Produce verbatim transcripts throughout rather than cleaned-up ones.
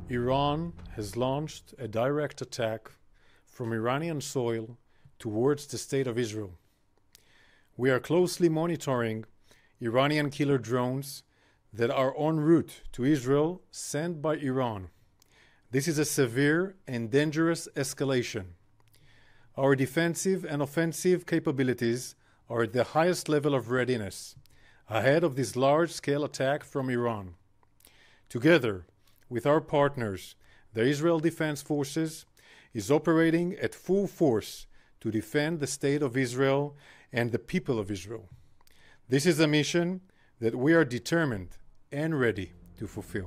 Iran has launched a direct attack from Iranian soil towards the State of Israel. We are closely monitoring Iranian killer drones that are en route to Israel sent by Iran. This is a severe and dangerous escalation. Our defensive and offensive capabilities are at the highest level of readiness, ahead of this large-scale attack from Iran. Together with our partners, the Israel Defense Forces is operating at full force to defend the State of Israel and the people of Israel. This is a mission that we are determined and ready to fulfill.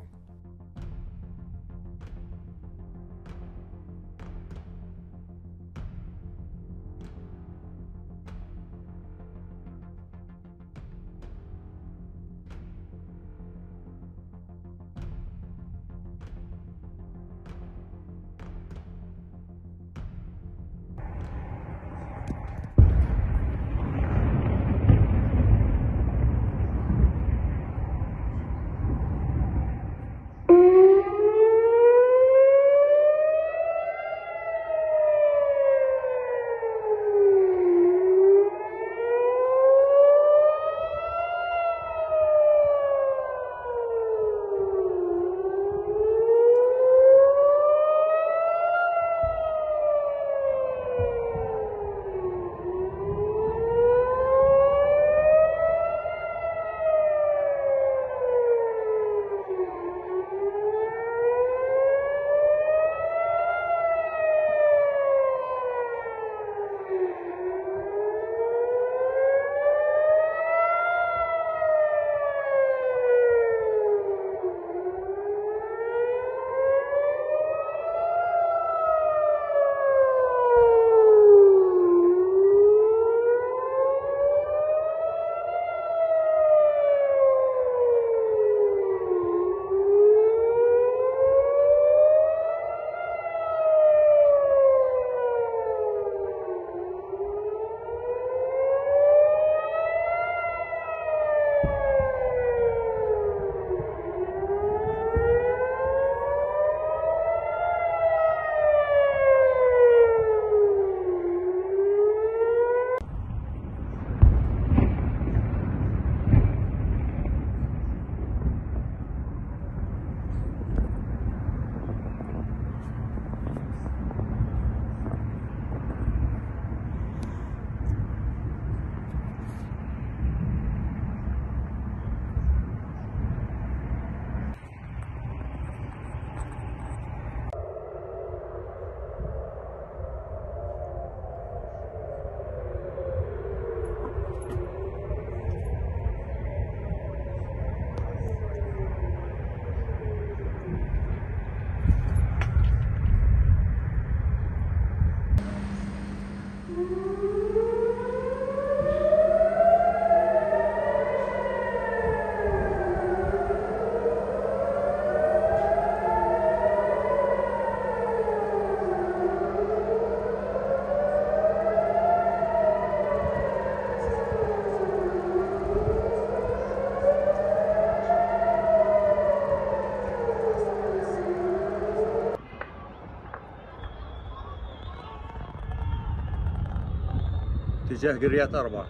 اتجاه قريات أربعة.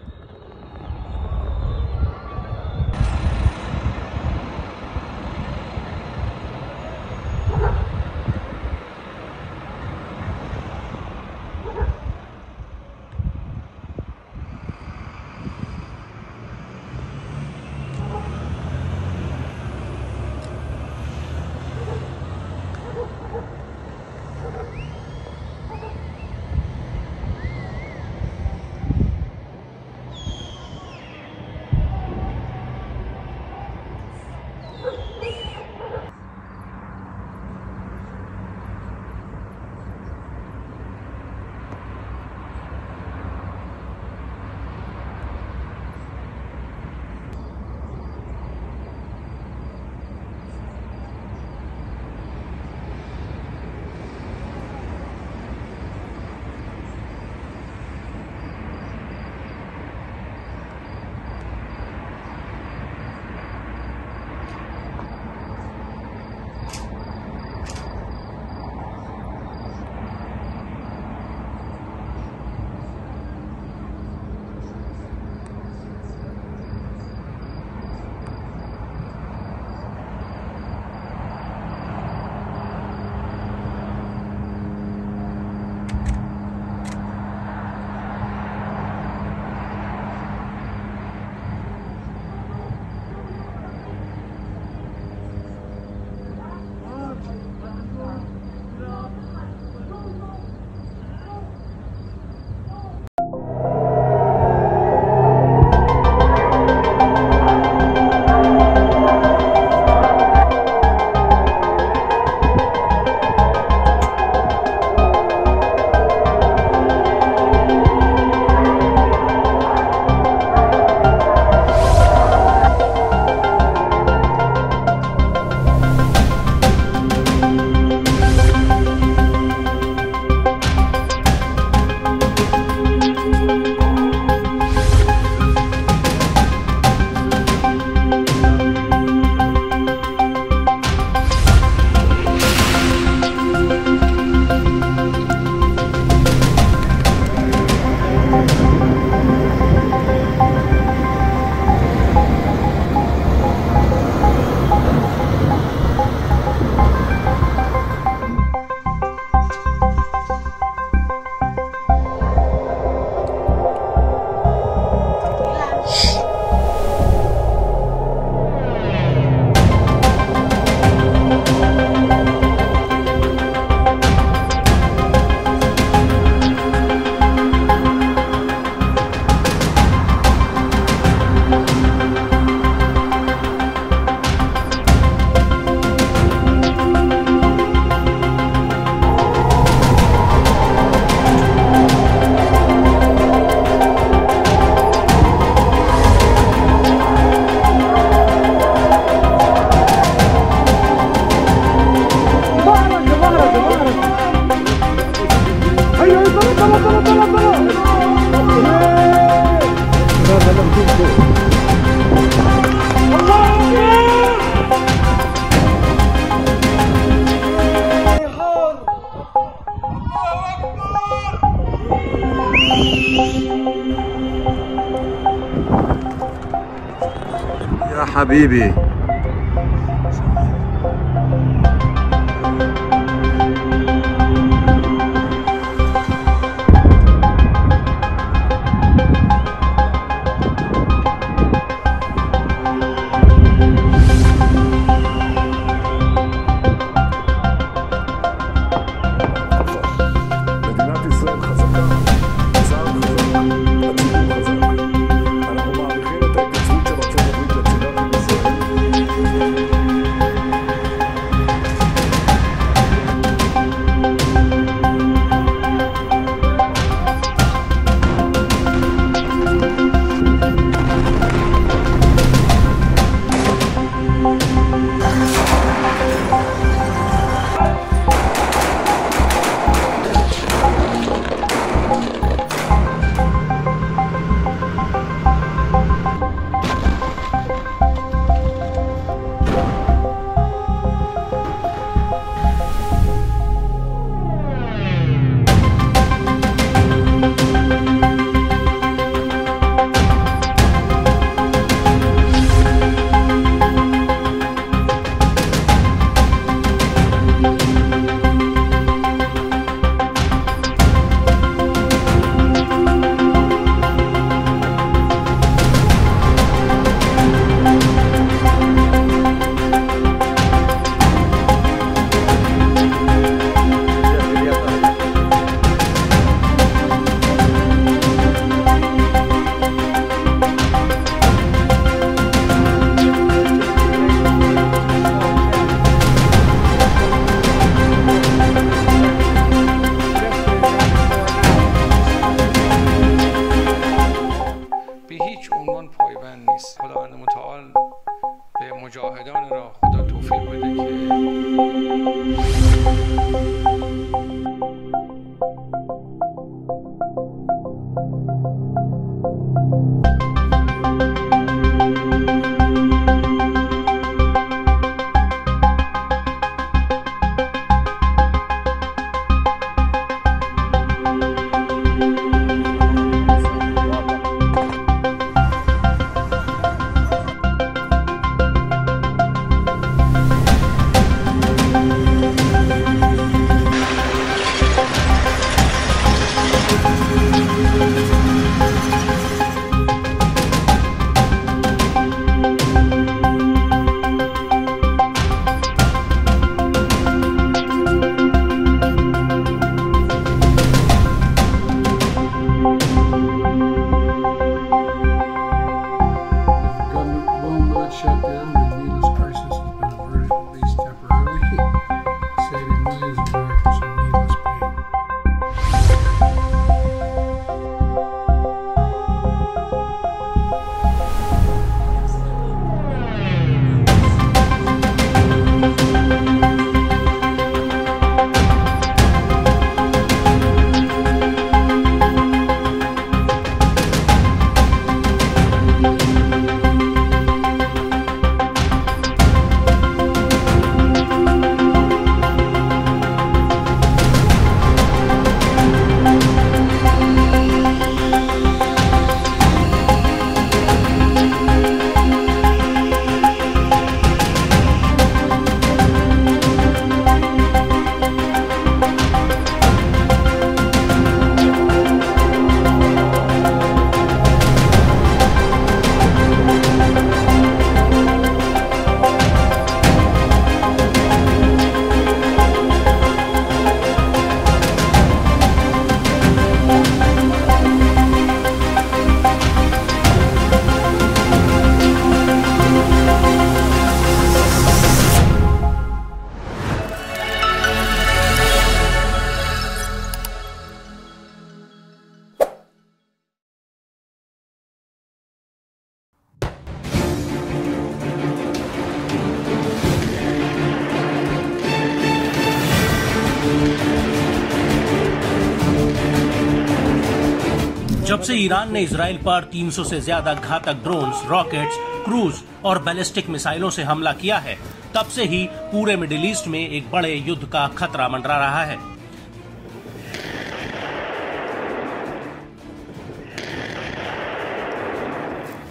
يا حبيبي هیچ عنوان پایبند نیست. خداوند متعال به مجاهدان را خدا توفیق بده که shut down, the needless crisis has been averted, at least temporarily, saving millions of Americans from needless pain. जब से Iran ने Israel पर तीन सौ से ज्यादा घातक drones, rockets, cruise और बैलिस्टिक मिसाइलों से हमला किया है, तब से ही पूरे मिडिल ईस्ट में एक बड़े युद्ध का खतरा मंडरा रहा है।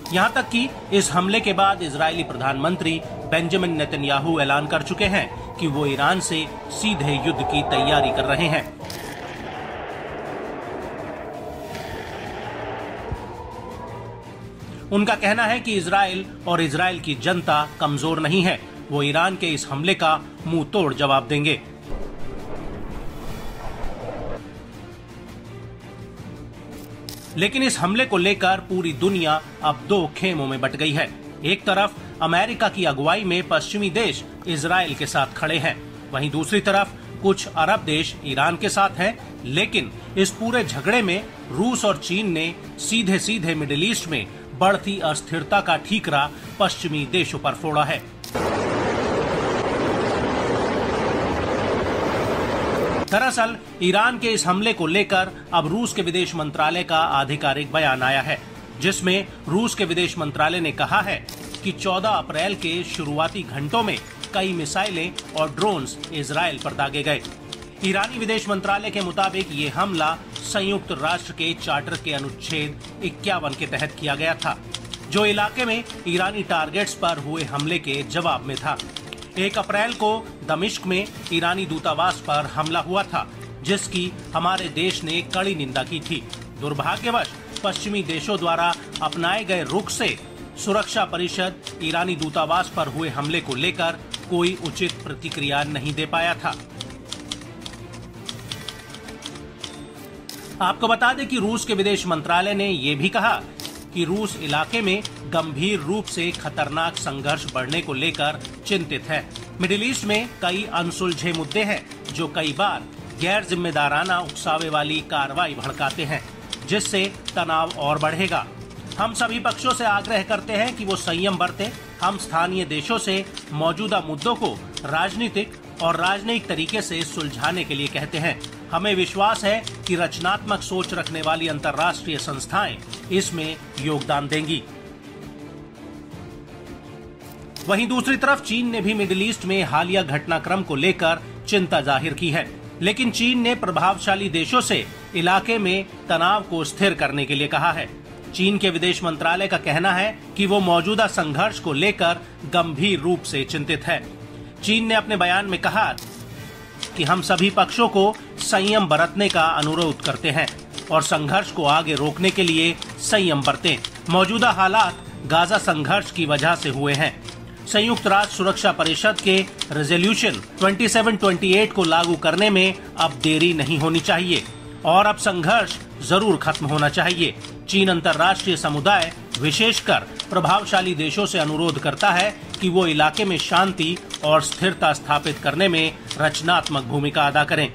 यहाँ तक कि इस हमले के बाद इजरायली प्रधानमंत्री बेंजामिन नेतन्याहू ऐलान कर चुके हैं कि वो ईरान से सीधे युद्ध की तैयारी कर रहे हैं। उनका कहना है कि इजराइल और इजराइल की जनता कमजोर नहीं है, वो ईरान के इस हमले का मुंह तोड़ जवाब देंगे। लेकिन इस हमले को लेकर पूरी दुनिया अब दो खेमों में बट गई है। एक तरफ अमेरिका की अगुवाई में पश्चिमी देश इजराइल के साथ खड़े हैं, वहीं दूसरी तरफ कुछ अरब देश ईरान के साथ हैं। लेकिन इस पूरे झगड़े में रूस और चीन ने सीधे सीधे मिडिल ईस्ट में बढ़ती अस्थिरता का ठीकरा पश्चिमी देशों पर फोड़ा है। दरअसल ईरान के इस हमले को लेकर अब रूस के विदेश मंत्रालय का आधिकारिक बयान आया है, जिसमें रूस के विदेश मंत्रालय ने कहा है कि चौदह अप्रैल के शुरुआती घंटों में कई मिसाइलें और ड्रोन्स इजराइल पर दागे गए। ईरानी विदेश मंत्रालय के मुताबिक ये हमला संयुक्त राष्ट्र के चार्टर के अनुच्छेद इक्यावन के तहत किया गया था, जो इलाके में ईरानी टारगेट्स पर हुए हमले के जवाब में था। एक अप्रैल को दमिश्क में ईरानी दूतावास पर हमला हुआ था, जिसकी हमारे देश ने कड़ी निंदा की थी। दुर्भाग्यवश पश्चिमी देशों द्वारा अपनाए गए रुख से सुरक्षा परिषद ईरानी दूतावास पर हुए हमले को लेकर कोई उचित प्रतिक्रिया नहीं दे पाया था। आपको बता दें कि रूस के विदेश मंत्रालय ने यह भी कहा कि रूस इलाके में गंभीर रूप से खतरनाक संघर्ष बढ़ने को लेकर चिंतित है। मिडिल ईस्ट में कई अनसुलझे मुद्दे हैं जो कई बार गैर जिम्मेदाराना उकसावे वाली कार्रवाई भड़काते हैं, जिससे तनाव और बढ़ेगा। हम सभी पक्षों से आग्रह करते हैं कि वो संयम बरतें। हम स्थानीय देशों से मौजूदा मुद्दों को राजनीतिक और राजनयिक तरीके से सुलझाने के लिए कहते हैं। हमें विश्वास है कि रचनात्मक सोच रखने वाली अंतर्राष्ट्रीय संस्थाएं इसमें योगदान देंगी। वहीं दूसरी तरफ चीन ने भी मिडिल ईस्ट में हालिया घटनाक्रम को लेकर चिंता जाहिर की है, लेकिन चीन ने प्रभावशाली देशों से इलाके में तनाव को स्थिर करने के लिए कहा है। चीन के विदेश मंत्रालय का कहना है कि वो मौजूदा संघर्ष को लेकर गंभीर रूप से चिंतित है। चीन ने अपने बयान में कहा कि हम सभी पक्षों को संयम बरतने का अनुरोध करते हैं और संघर्ष को आगे रोकने के लिए संयम बरतें। मौजूदा हालात गाजा संघर्ष की वजह से हुए हैं। संयुक्त राष्ट्र सुरक्षा परिषद के रेजोल्यूशन सत्ताईस सौ अट्ठाईस को लागू करने में अब देरी नहीं होनी चाहिए और अब संघर्ष जरूर खत्म होना चाहिए। चीन अंतर्राष्ट्रीय समुदाय विशेषकर प्रभावशाली देशों से अनुरोध करता है कि वो इलाके में शांति और स्थिरता स्थापित करने में रचनात्मक भूमिका अदा करें।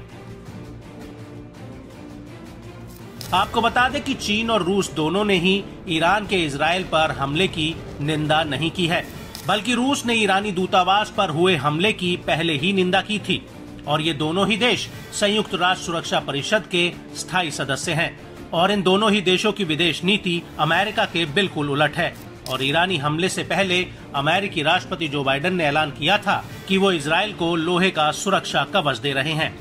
आपको बता दें कि चीन और रूस दोनों ने ही ईरान के इजराइल पर हमले की निंदा नहीं की है, बल्कि रूस ने ईरानी दूतावास पर हुए हमले की पहले ही निंदा की थी और ये दोनों ही देश संयुक्त राष्ट्र सुरक्षा परिषद के स्थायी सदस्य हैं और इन दोनों ही देशों की विदेश नीति अमेरिका के बिल्कुल उलट है। और ईरानी हमले से पहले अमेरिकी राष्ट्रपति जो बाइडेन ने ऐलान किया था कि वो इजराइल को लोहे का सुरक्षा कवच दे रहे हैं।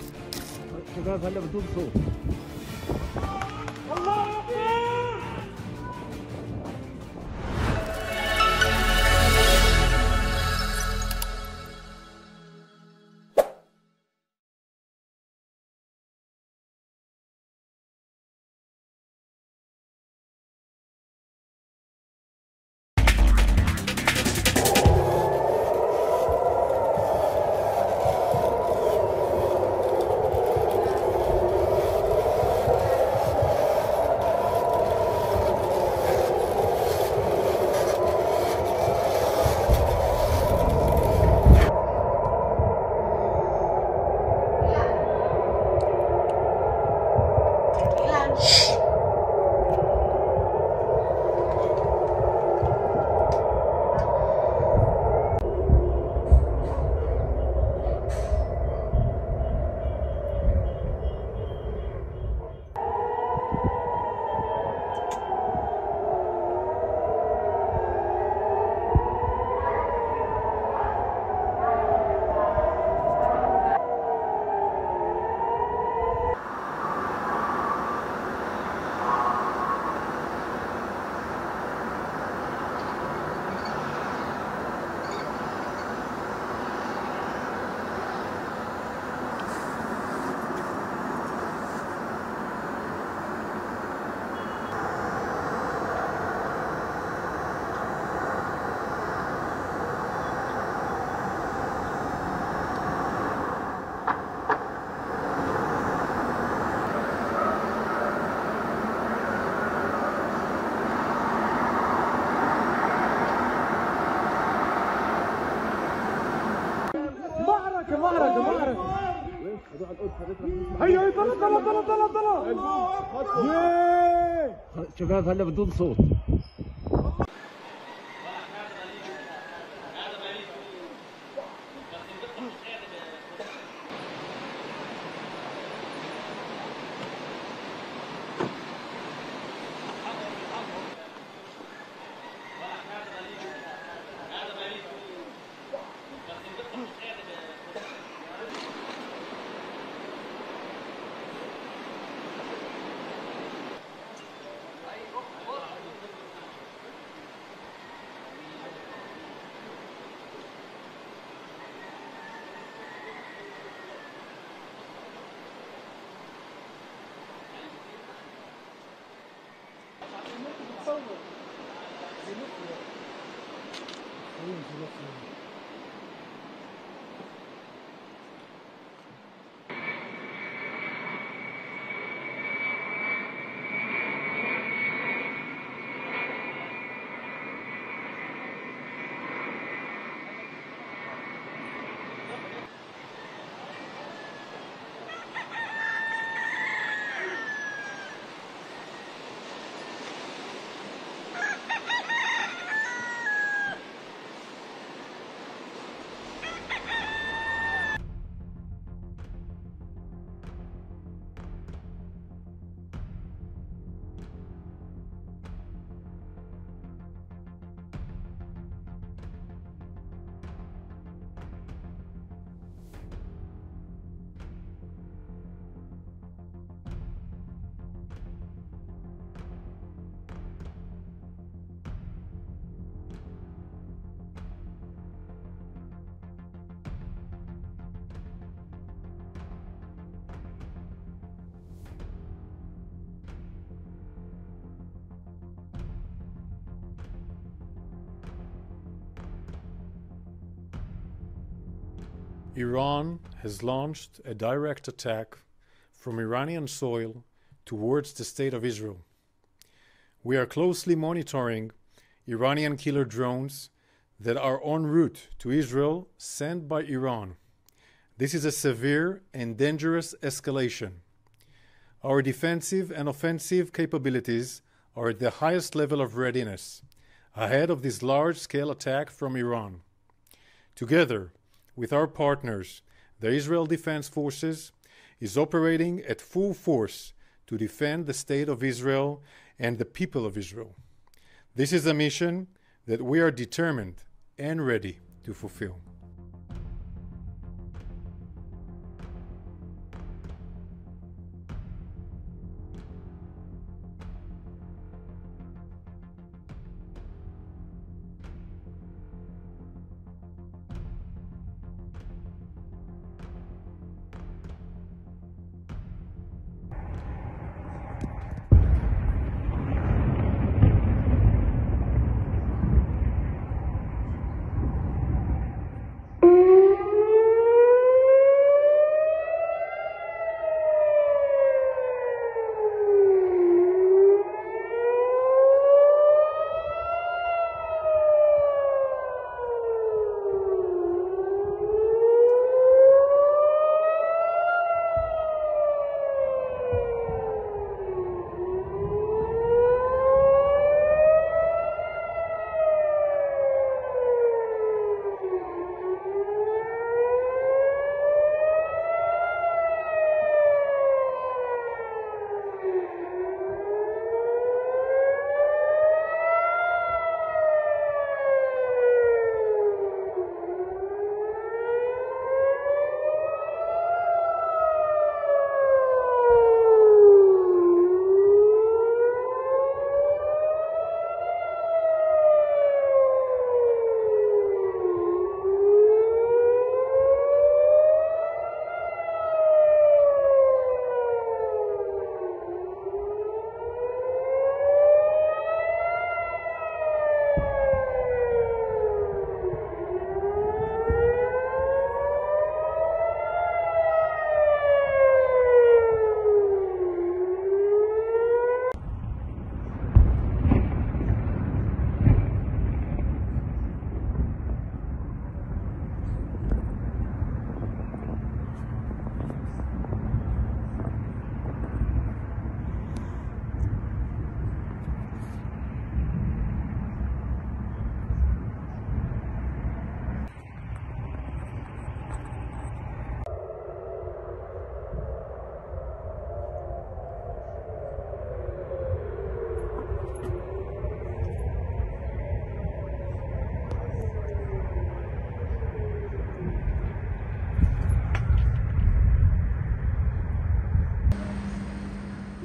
هيا طلع طلع طلع طلع طلع شباب هلا بدون صوت. Iran has launched a direct attack from Iranian soil towards the State of Israel. We are closely monitoring Iranian killer drones that are en route to Israel sent by Iran. This is a severe and dangerous escalation. Our defensive and offensive capabilities are at the highest level of readiness, ahead of this large-scale attack from Iran. Together with our partners, the Israel Defense Forces is operating at full force to defend the State of Israel and the people of Israel. This is a mission that we are determined and ready to fulfill.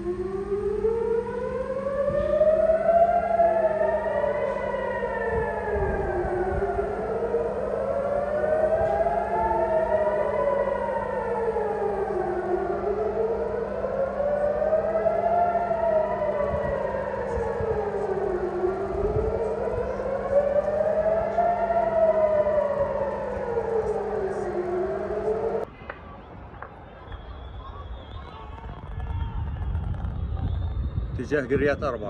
اتجاه قريات أربعة.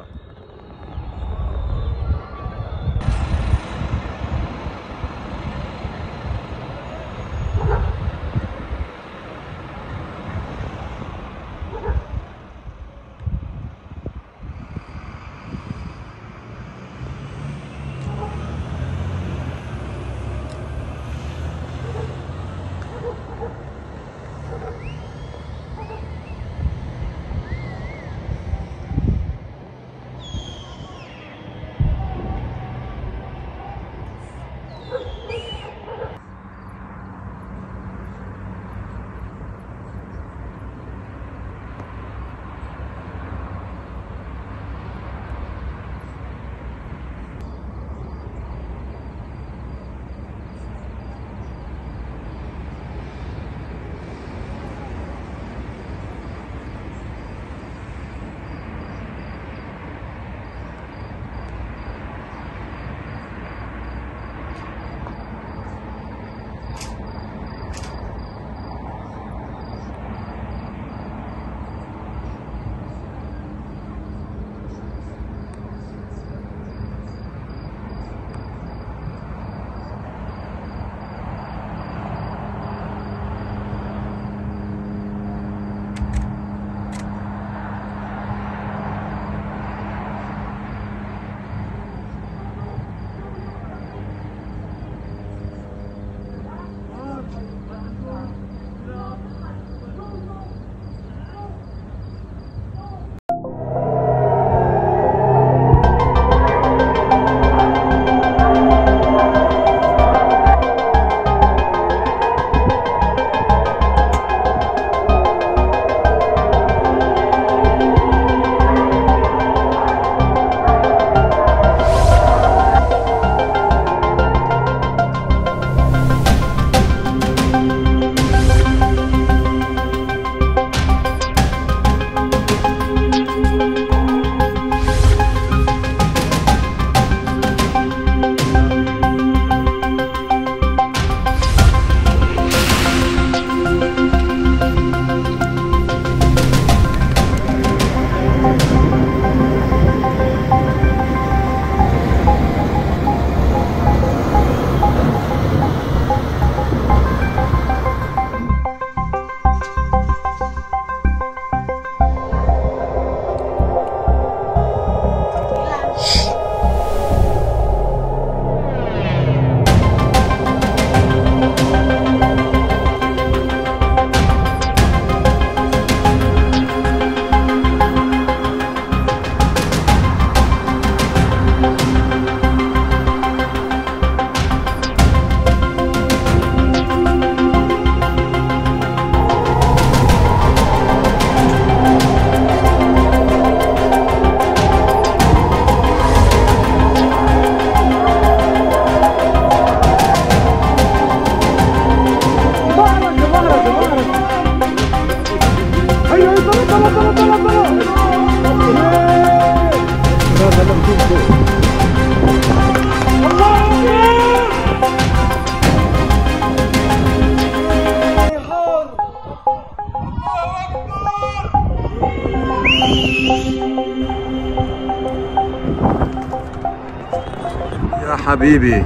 يا حبيبي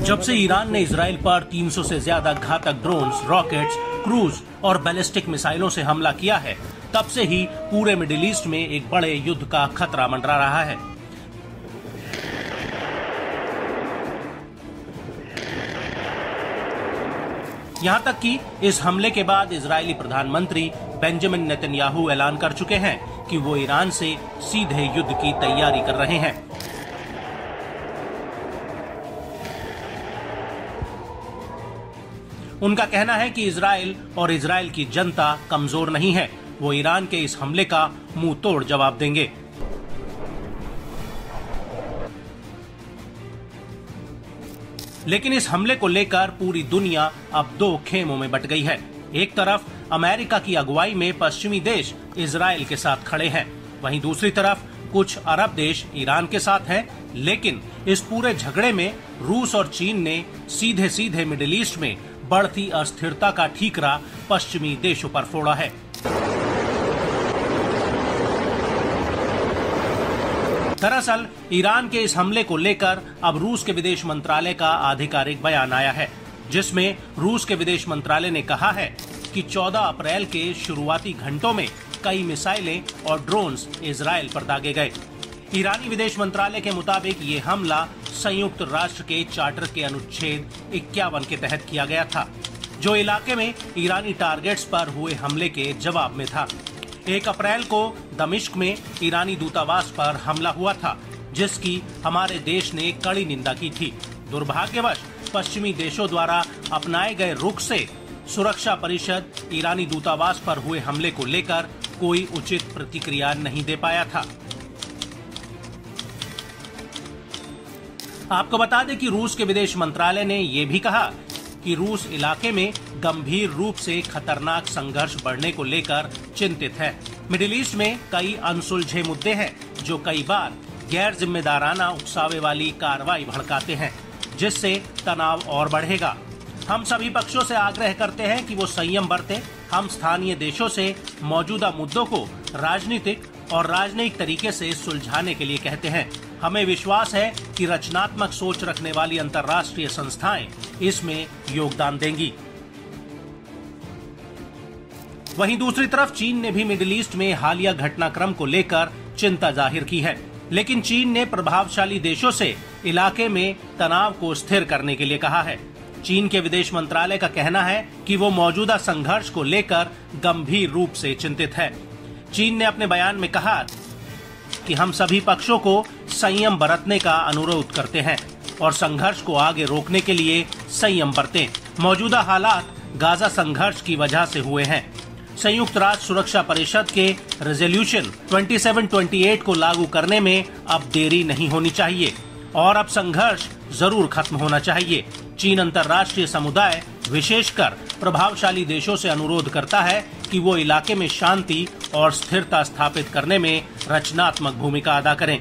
जब से Iran ने Israel पर तीन सौ से ज्यादा घातक drones, rockets, cruise और बैलिस्टिक मिसाइलों से हमला किया है, तब से ही पूरे मिडिल ईस्ट में एक बड़े युद्ध का खतरा मंडरा रहा है। यहां तक कि इस हमले के बाद इजरायली प्रधानमंत्री बेंजामिन नेतन्याहू ऐलान कर चुके हैं कि वो ईरान से सीधे युद्ध की तैयारी कर रहे हैं। उनका कहना है कि इजराइल और इजराइल की जनता कमजोर नहीं है, वो ईरान के इस हमले का मुंह तोड़ जवाब देंगे। लेकिन इस हमले को लेकर पूरी दुनिया अब दो खेमों में बट गई है। एक तरफ अमेरिका की अगुवाई में पश्चिमी देश इजराइल के साथ खड़े हैं, वहीं दूसरी तरफ कुछ अरब देश ईरान के साथ हैं। लेकिन इस पूरे झगड़े में रूस और चीन ने सीधे सीधे मिडिल ईस्ट में बढ़ती अस्थिरता का ठीकरा पश्चिमी देशों पर फोड़ा है। दरअसल ईरान के इस हमले को लेकर अब रूस के विदेश मंत्रालय का आधिकारिक बयान आया है, जिसमें रूस के विदेश मंत्रालय ने कहा है कि चौदह अप्रैल के शुरुआती घंटों में कई मिसाइलें और ड्रोन्स इजराइल पर दागे गए। ईरानी विदेश मंत्रालय के मुताबिक ये हमला संयुक्त राष्ट्र के चार्टर के अनुच्छेद इक्यावन के तहत किया गया था, जो इलाके में ईरानी टारगेट्स पर हुए हमले के जवाब में था। एक अप्रैल को दमिश्क में ईरानी दूतावास पर हमला हुआ था, जिसकी हमारे देश ने कड़ी निंदा की थी। दुर्भाग्यवश पश्चिमी देशों द्वारा अपनाए गए रुख से सुरक्षा परिषद ईरानी दूतावास पर हुए हमले को लेकर कोई उचित प्रतिक्रिया नहीं दे पाया था। आपको बता दें कि रूस के विदेश मंत्रालय ने यह भी कहा कि रूस इलाके में गंभीर रूप से खतरनाक संघर्ष बढ़ने को लेकर चिंतित है। मिडिल ईस्ट में कई अनसुलझे मुद्दे हैं जो कई बार गैर जिम्मेदाराना उकसावे वाली कार्रवाई भड़काते हैं, जिससे तनाव और बढ़ेगा। हम सभी पक्षों से आग्रह करते हैं कि वो संयम बरतें। हम स्थानीय देशों से मौजूदा मुद्दों को राजनीतिक और राजनयिक तरीके से सुलझाने के लिए कहते हैं। हमें विश्वास है कि रचनात्मक सोच रखने वाली अंतर्राष्ट्रीय संस्थाएं इसमें योगदान देंगी। वहीं दूसरी तरफ चीन ने भी मिडिल ईस्ट में हालिया घटनाक्रम को लेकर चिंता जाहिर की है, लेकिन चीन ने प्रभावशाली देशों से इलाके में तनाव को स्थिर करने के लिए कहा है। चीन के विदेश मंत्रालय का कहना है कि वो मौजूदा संघर्ष को लेकर गंभीर रूप से चिंतित है। चीन ने अपने बयान में कहा कि हम सभी पक्षों को संयम बरतने का अनुरोध करते हैं और संघर्ष को आगे रोकने के लिए संयम बरतें। मौजूदा हालात गाजा संघर्ष की वजह से हुए हैं। संयुक्त राष्ट्र सुरक्षा परिषद के रेजोल्यूशन सत्ताईस अट्ठाईस को लागू करने में अब देरी नहीं होनी चाहिए और अब संघर्ष जरूर खत्म होना चाहिए। चीन अंतर्राष्ट्रीय समुदाय विशेषकर प्रभावशाली देशों से अनुरोध करता है कि वो इलाके में शांति और स्थिरता स्थापित करने में रचनात्मक भूमिका अदा करें।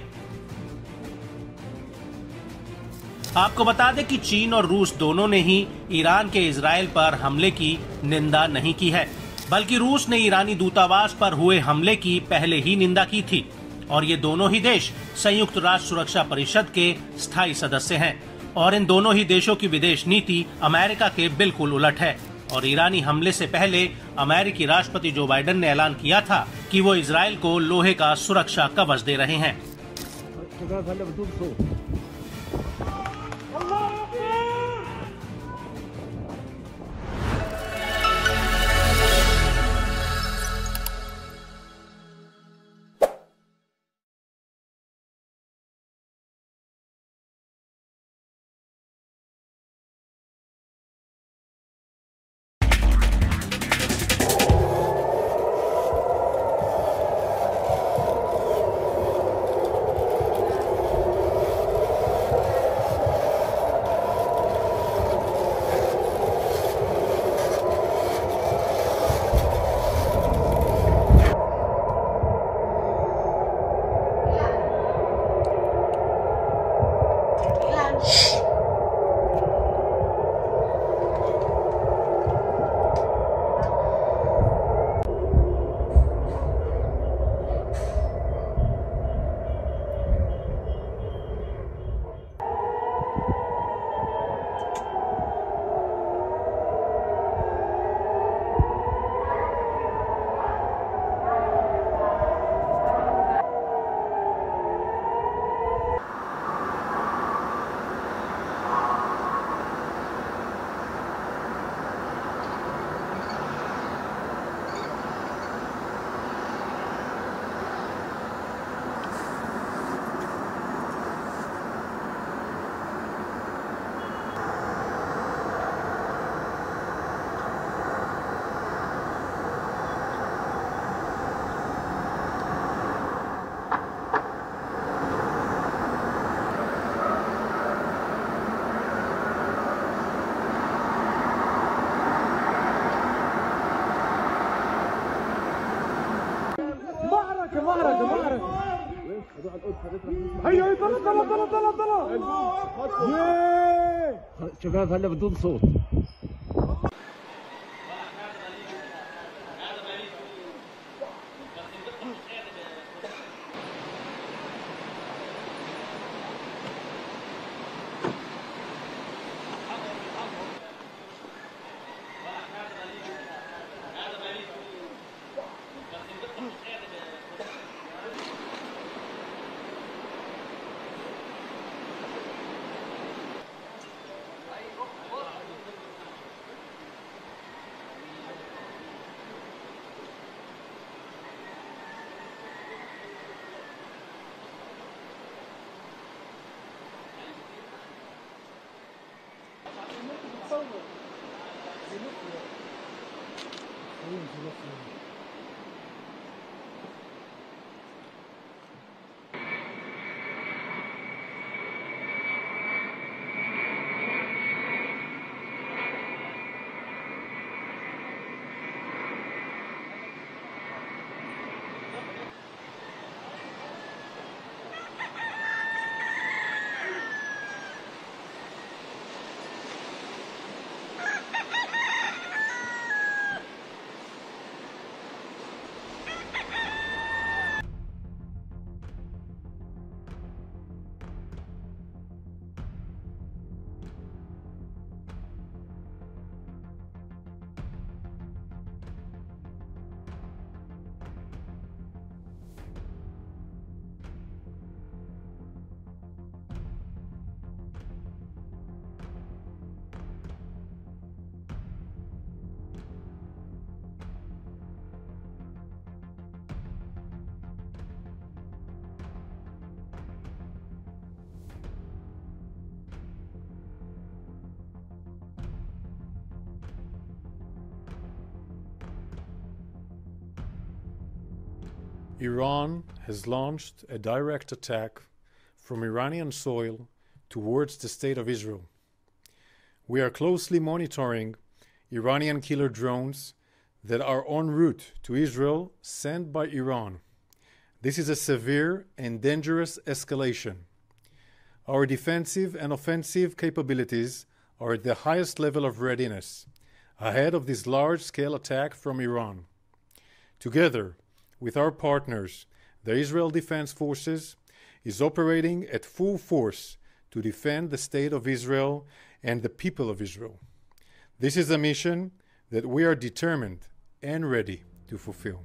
आपको बता दें कि चीन और रूस दोनों ने ही ईरान के इजराइल पर हमले की निंदा नहीं की है, बल्कि रूस ने ईरानी दूतावास पर हुए हमले की पहले ही निंदा की थी और ये दोनों ही देश संयुक्त राष्ट्र सुरक्षा परिषद के स्थायी सदस्य हैं और इन दोनों ही देशों की विदेश नीति अमेरिका के बिल्कुल उलट है। और ईरानी हमले से पहले अमेरिकी राष्ट्रपति जो बाइडेन ने ऐलान किया था कि वो इजराइल को लोहे का सुरक्षा कवच दे रहे हैं। هيا طلع طلع طلع طلع طلع شباب هلا بدون صوت. Iran has launched a direct attack from Iranian soil towards the State of Israel. We are closely monitoring Iranian killer drones that are en route to Israel sent by Iran. This is a severe and dangerous escalation. Our defensive and offensive capabilities are at the highest level of readiness, ahead of this large-scale attack from Iran. Together with our partners, the Israel Defense Forces is operating at full force to defend the State of Israel and the people of Israel. This is a mission that we are determined and ready to fulfill.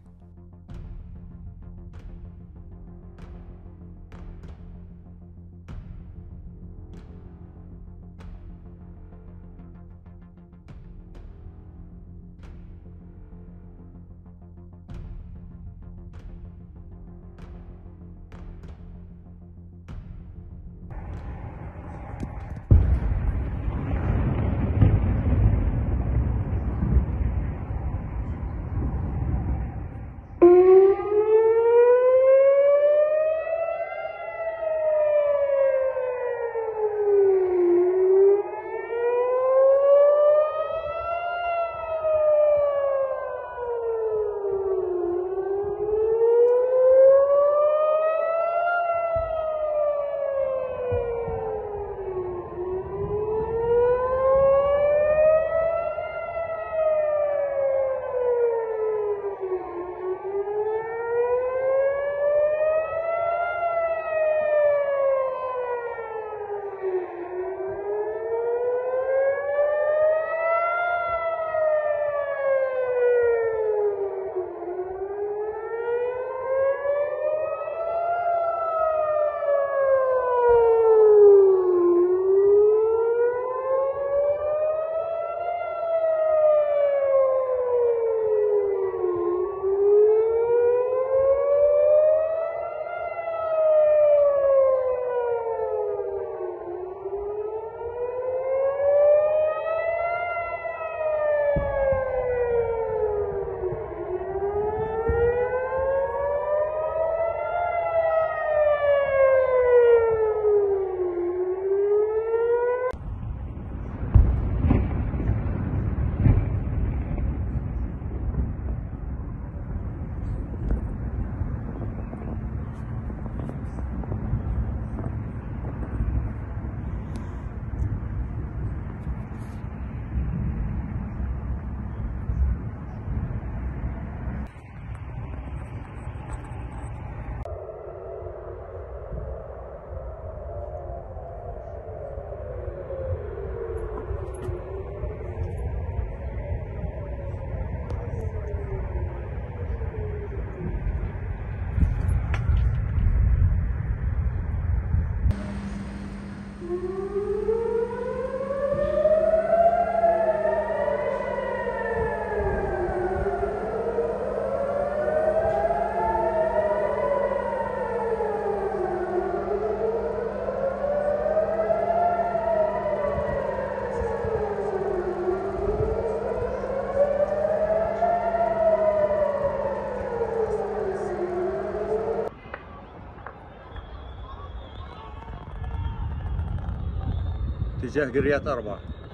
اتجاه قرية أربعة.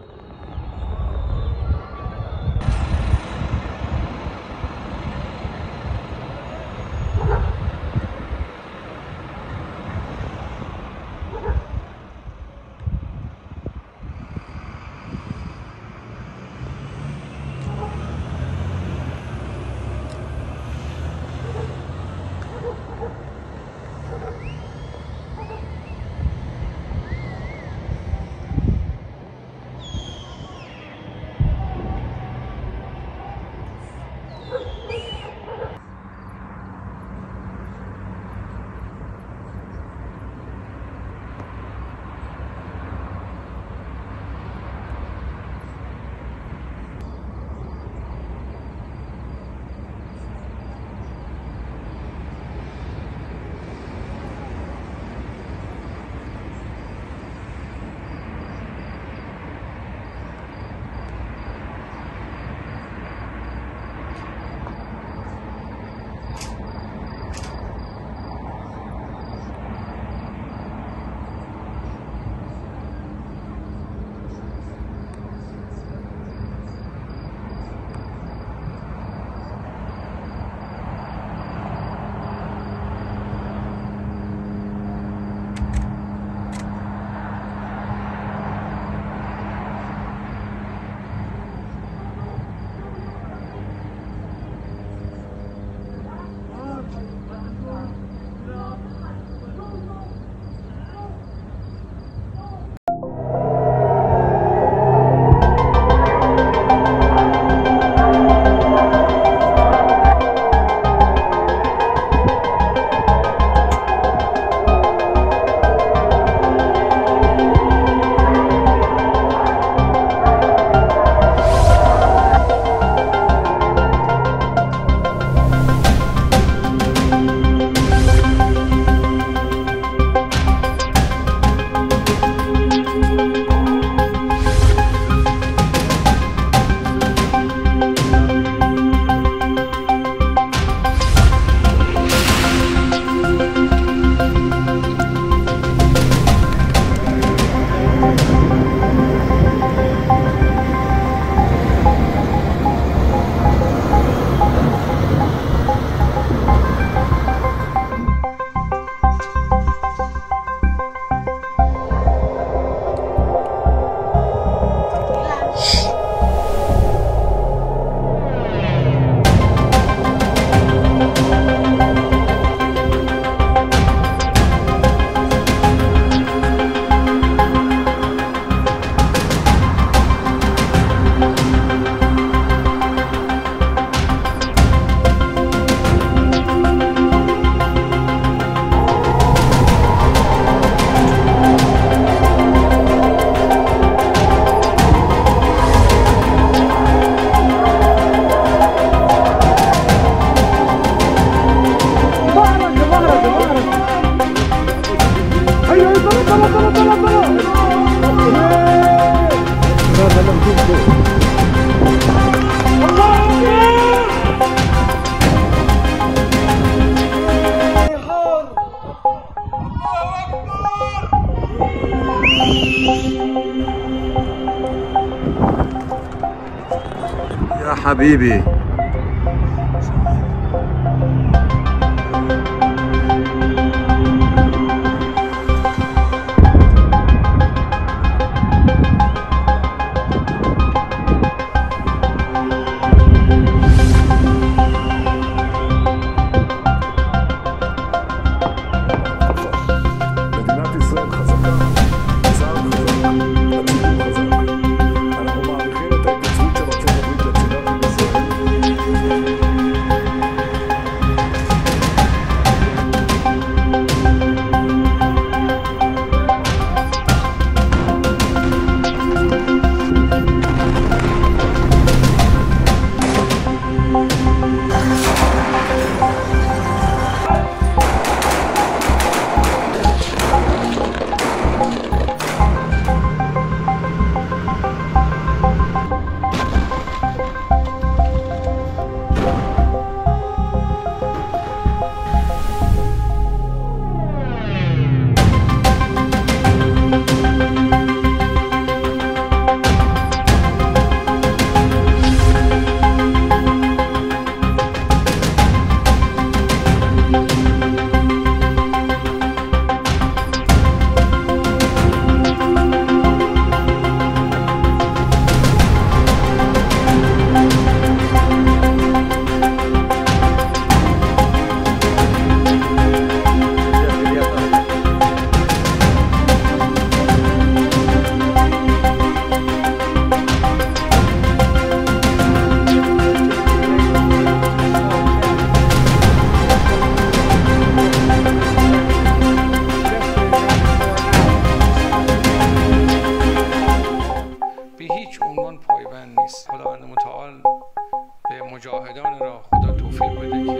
يا حبيبي מדינת ישראל חזקה, צה"ל חזק, הציבור חזק. אנחנו מעריכים את ההתייצבות של ארצות הברית לצידה של ישראל. مجاهدان را خدا توفیق بده که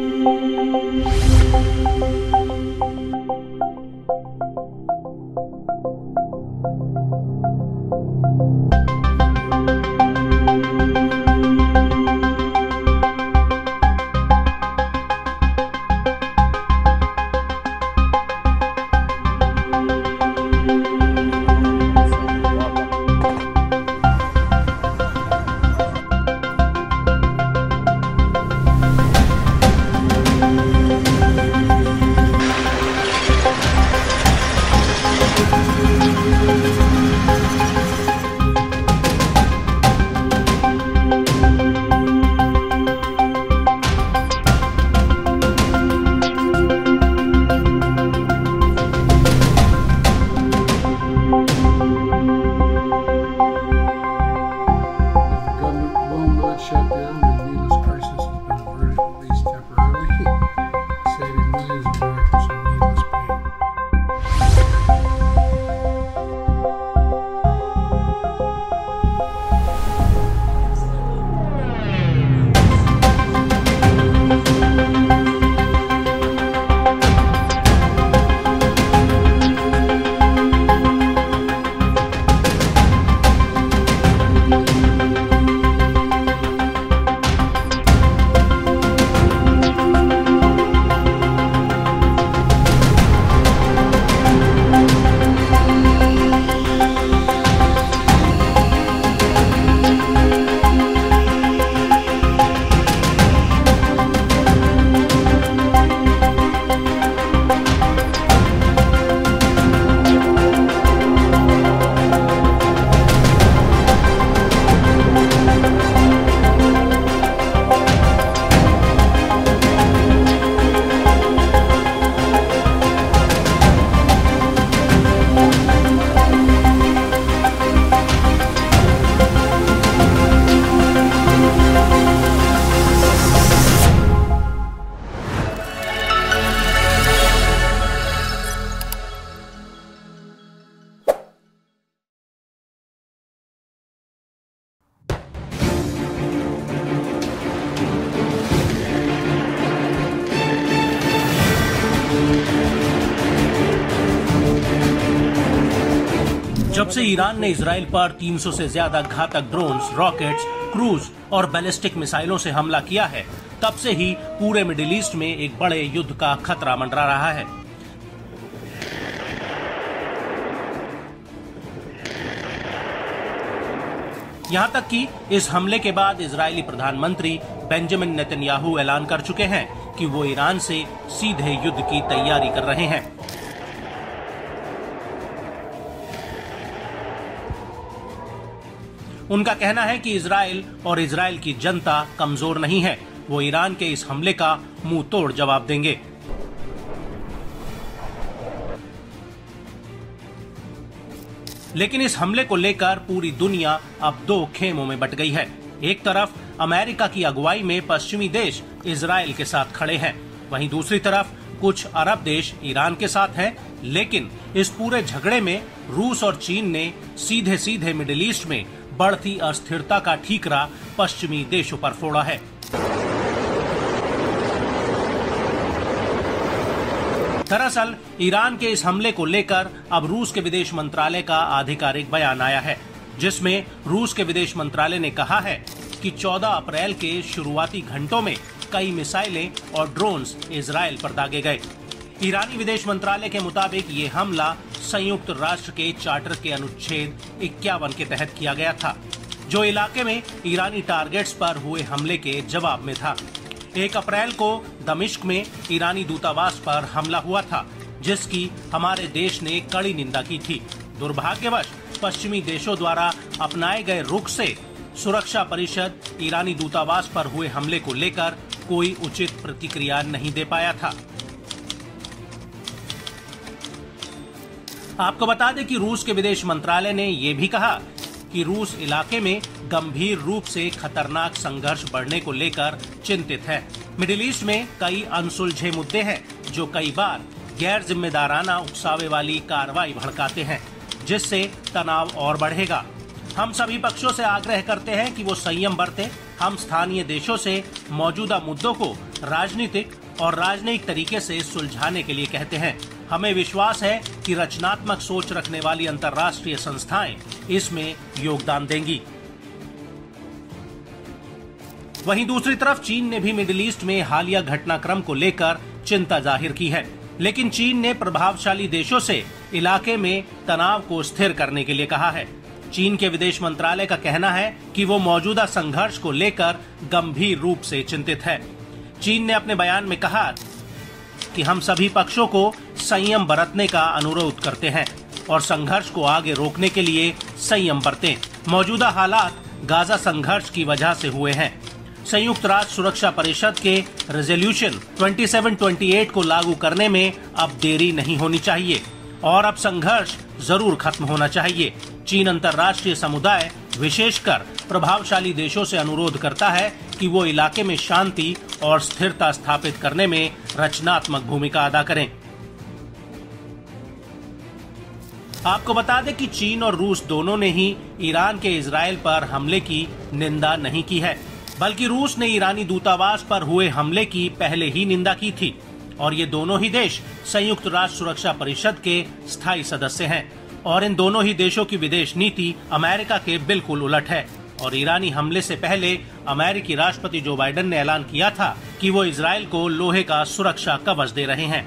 जब से Iran ने Israel पर तीन सौ से ज्यादा घातक drones, rockets, cruise और बैलिस्टिक मिसाइलों से हमला किया है, तब से ही पूरे मिडिल ईस्ट में एक बड़े युद्ध का खतरा मंडरा रहा है। यहां तक कि इस हमले के बाद इजरायली प्रधानमंत्री बेंजामिन नेतन्याहू ऐलान कर चुके हैं कि वो ईरान से सीधे युद्ध की तैयारी कर रहे हैं। उनका कहना है कि इजराइल और इजराइल की जनता कमजोर नहीं है, वो ईरान के इस हमले का मुंह तोड़ जवाब देंगे। लेकिन इस हमले को लेकर पूरी दुनिया अब दो खेमों में बट गई है। एक तरफ अमेरिका की अगुवाई में पश्चिमी देश इजराइल के साथ खड़े हैं, वहीं दूसरी तरफ कुछ अरब देश ईरान के साथ हैं। लेकिन इस पूरे झगड़े में रूस और चीन ने सीधे सीधे मिडिल ईस्ट में बढ़ती अस्थिरता का ठीकरा पश्चिमी देशों पर फोड़ा है। दरअसल ईरान के इस हमले को लेकर अब रूस के विदेश मंत्रालय का आधिकारिक बयान आया है, जिसमें रूस के विदेश मंत्रालय ने कहा है कि चौदह अप्रैल के शुरुआती घंटों में कई मिसाइलें और ड्रोन्स इजराइल पर दागे गए। ईरानी विदेश मंत्रालय के मुताबिक ये हमला संयुक्त राष्ट्र के चार्टर के अनुच्छेद इक्यावन के तहत किया गया था, जो इलाके में ईरानी टारगेट्स पर हुए हमले के जवाब में था। एक अप्रैल को दमिश्क में ईरानी दूतावास पर हमला हुआ था, जिसकी हमारे देश ने कड़ी निंदा की थी। दुर्भाग्यवश पश्चिमी देशों द्वारा अपनाए गए रुख से सुरक्षा परिषद ईरानी दूतावास पर हुए हमले को लेकर कोई उचित प्रतिक्रिया नहीं दे पाया था। आपको बता दें कि रूस के विदेश मंत्रालय ने यह भी कहा कि रूस इलाके में गंभीर रूप से खतरनाक संघर्ष बढ़ने को लेकर चिंतित है। मिडिल ईस्ट में कई अनसुलझे मुद्दे हैं जो कई बार गैर जिम्मेदाराना उकसावे वाली कार्रवाई भड़काते हैं, जिससे तनाव और बढ़ेगा। हम सभी पक्षों से आग्रह करते हैं कि वो संयम बरतें। हम स्थानीय देशों से मौजूदा मुद्दों को राजनीतिक और राजनयिक तरीके से सुलझाने के लिए कहते हैं। हमें विश्वास है कि रचनात्मक सोच रखने वाली अंतर्राष्ट्रीय संस्थाएं इसमें योगदान देंगी। वहीं दूसरी तरफ चीन ने भी मिडिल ईस्ट में हालिया घटनाक्रम को लेकर चिंता जाहिर की है, लेकिन चीन ने प्रभावशाली देशों से इलाके में तनाव को स्थिर करने के लिए कहा है। चीन के विदेश मंत्रालय का कहना है कि वो मौजूदा संघर्ष को लेकर गंभीर रूप से चिंतित है। चीन ने अपने बयान में कहा कि हम सभी पक्षों को संयम बरतने का अनुरोध करते हैं और संघर्ष को आगे रोकने के लिए संयम बरतें। मौजूदा हालात गाजा संघर्ष की वजह से हुए हैं। संयुक्त राष्ट्र सुरक्षा परिषद के रेजोल्यूशन सत्ताईस सौ अट्ठाईस को लागू करने में अब देरी नहीं होनी चाहिए और अब संघर्ष जरूर खत्म होना चाहिए। चीन अंतर्राष्ट्रीय समुदाय विशेषकर प्रभावशाली देशों से अनुरोध करता है कि वो इलाके में शांति और स्थिरता स्थापित करने में रचनात्मक भूमिका अदा करें। आपको बता दें कि चीन और रूस दोनों ने ही ईरान के इजरायल पर हमले की निंदा नहीं की है, बल्कि रूस ने ईरानी दूतावास पर हुए हमले की पहले ही निंदा की थी और ये दोनों ही देश संयुक्त राष्ट्र सुरक्षा परिषद के स्थायी सदस्य हैं और इन दोनों ही देशों की विदेश नीति अमेरिका के बिल्कुल उलट है। और ईरानी हमले से पहले अमेरिकी राष्ट्रपति जो बाइडेन ने ऐलान किया था कि वो इजरायल को लोहे का सुरक्षा कवच दे रहे हैं।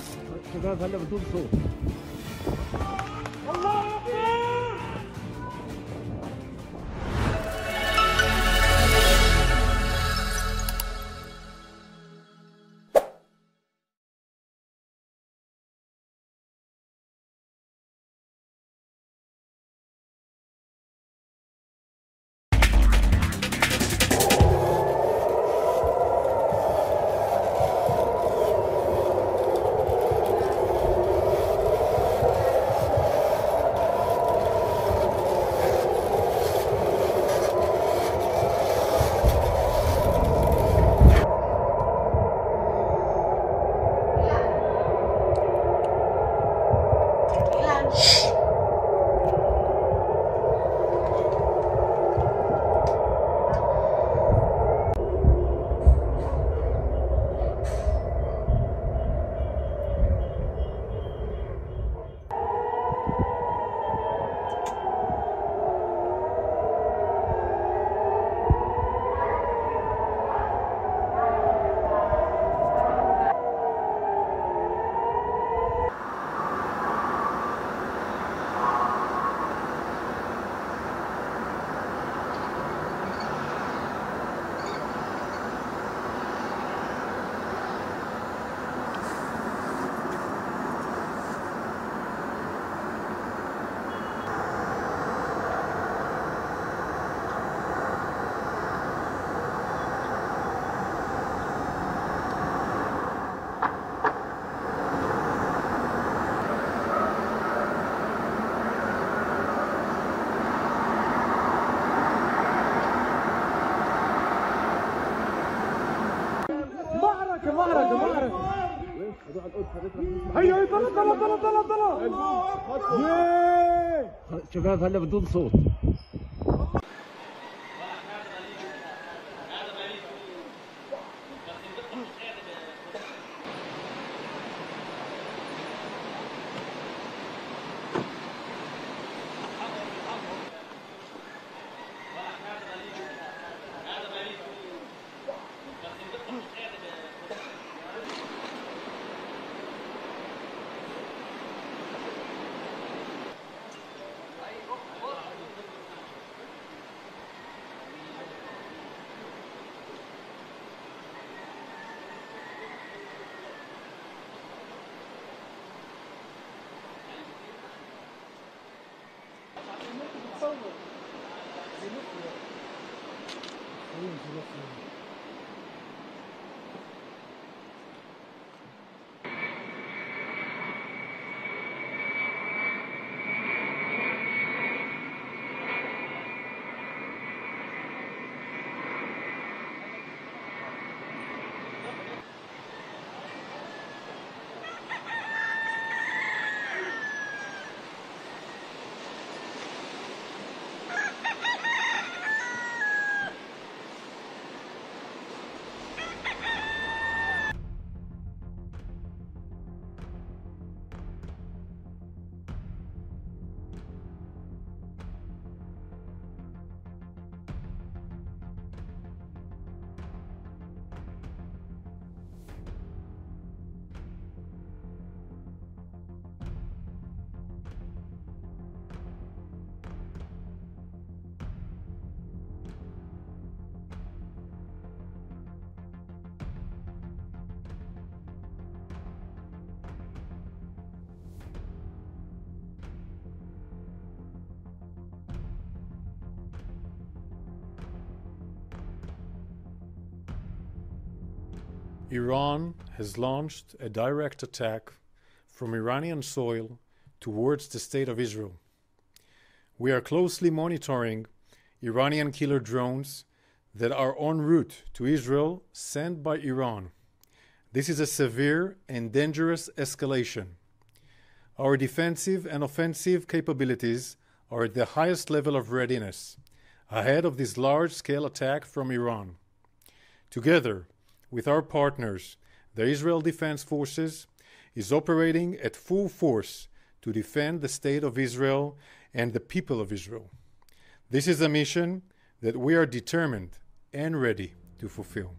هيا طلع طلع طلع طلع طلع شباب هلا بدون صوت. Iran has launched a direct attack from Iranian soil towards the State of Israel. We are closely monitoring Iranian killer drones that are en route to Israel sent by Iran. This is a severe and dangerous escalation. Our defensive and offensive capabilities are at the highest level of readiness, ahead of this large-scale attack from Iran. Together with our partners, the Israel Defense Forces is operating at full force to defend the State of Israel and the people of Israel. This is a mission that we are determined and ready to fulfill.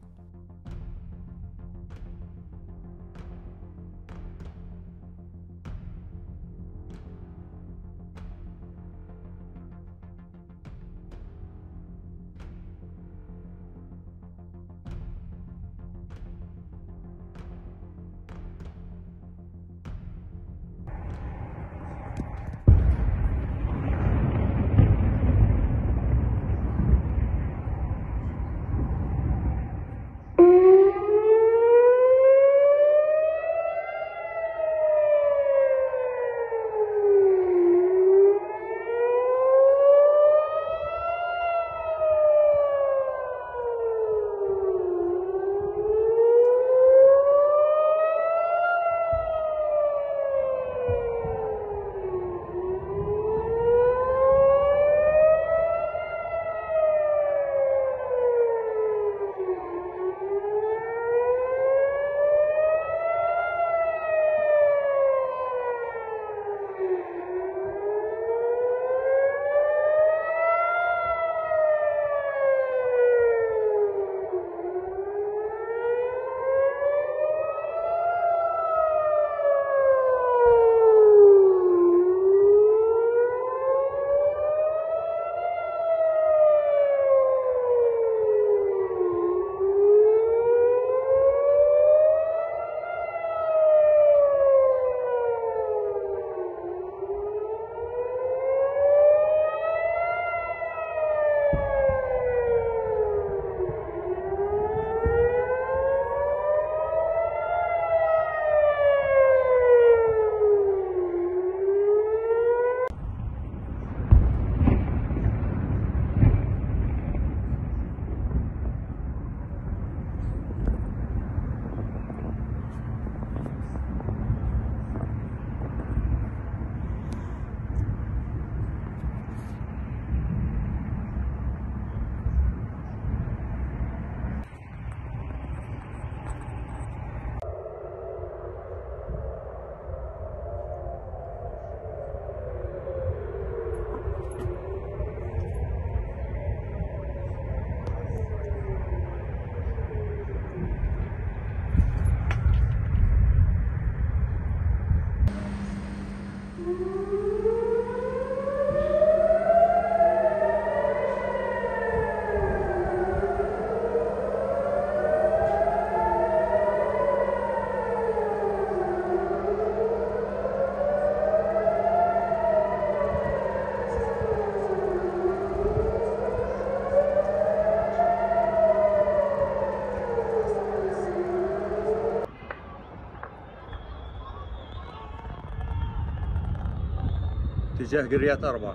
اتجاه قريات أربعة.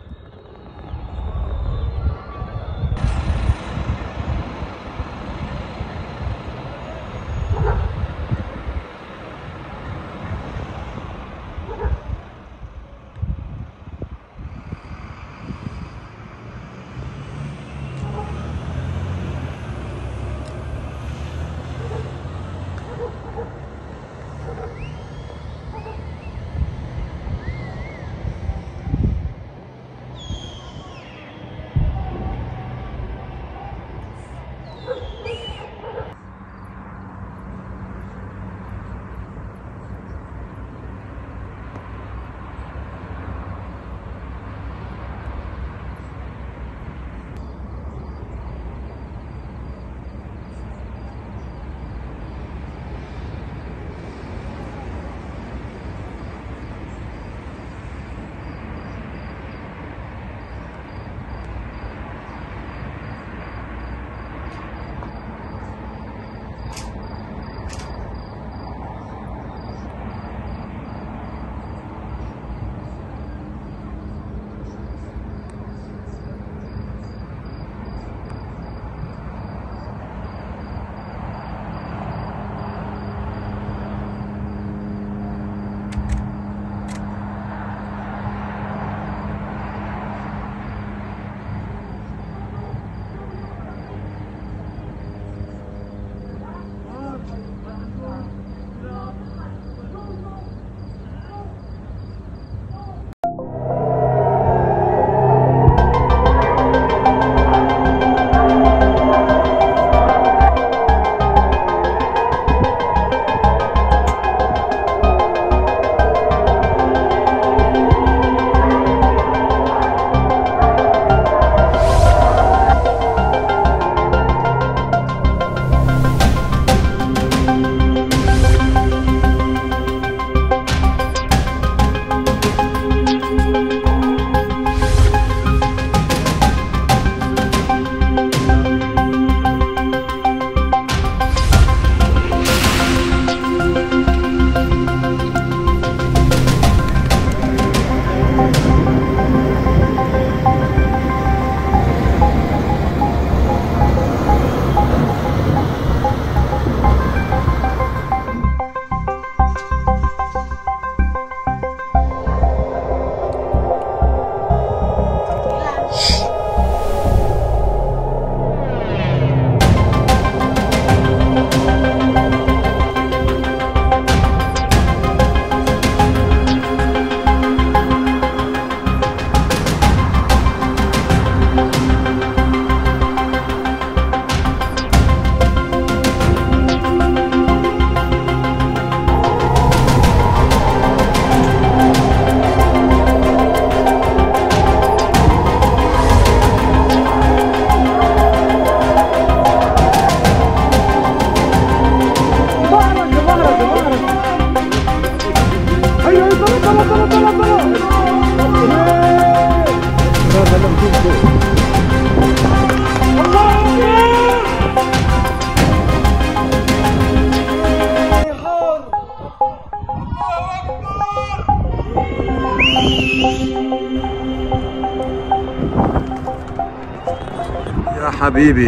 حبيبي.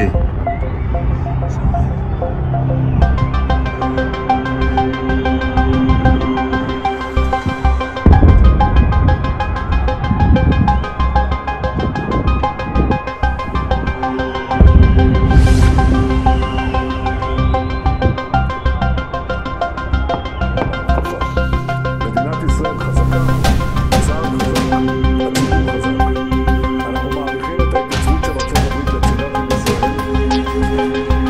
מדינת ישראל חזקה, צה"ל חזק, הציבור חזק. אנחנו מעריכים את ההתייצבות של ארצות הברית לצידה של ישראל.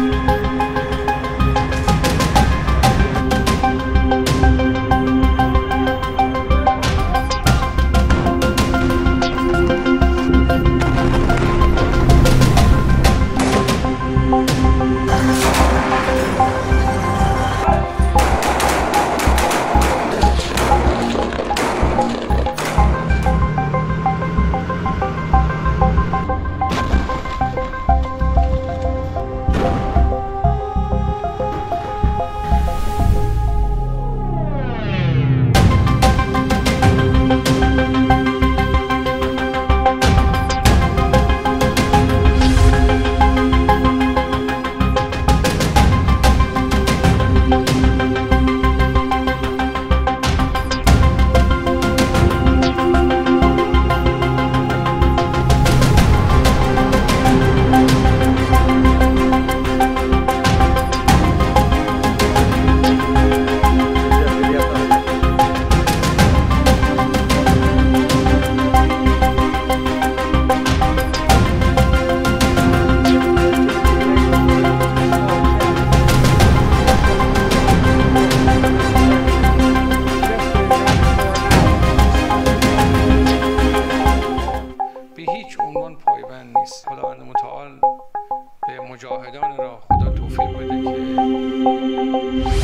به هیچ عنوان پایبند نیست. خداوند متعال به مجاهدان را خدا توفیق بده که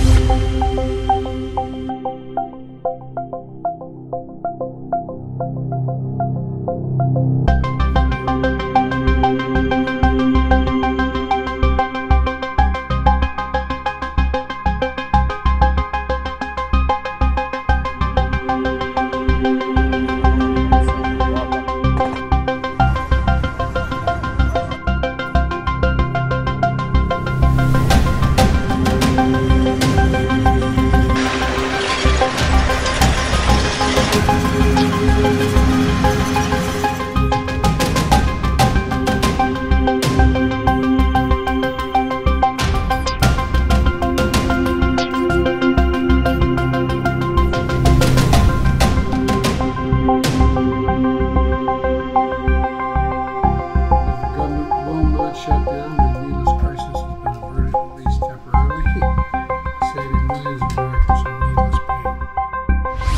shut down, the needless crisis has been averted, at least temporarily, saving millions of Americans from needless pain.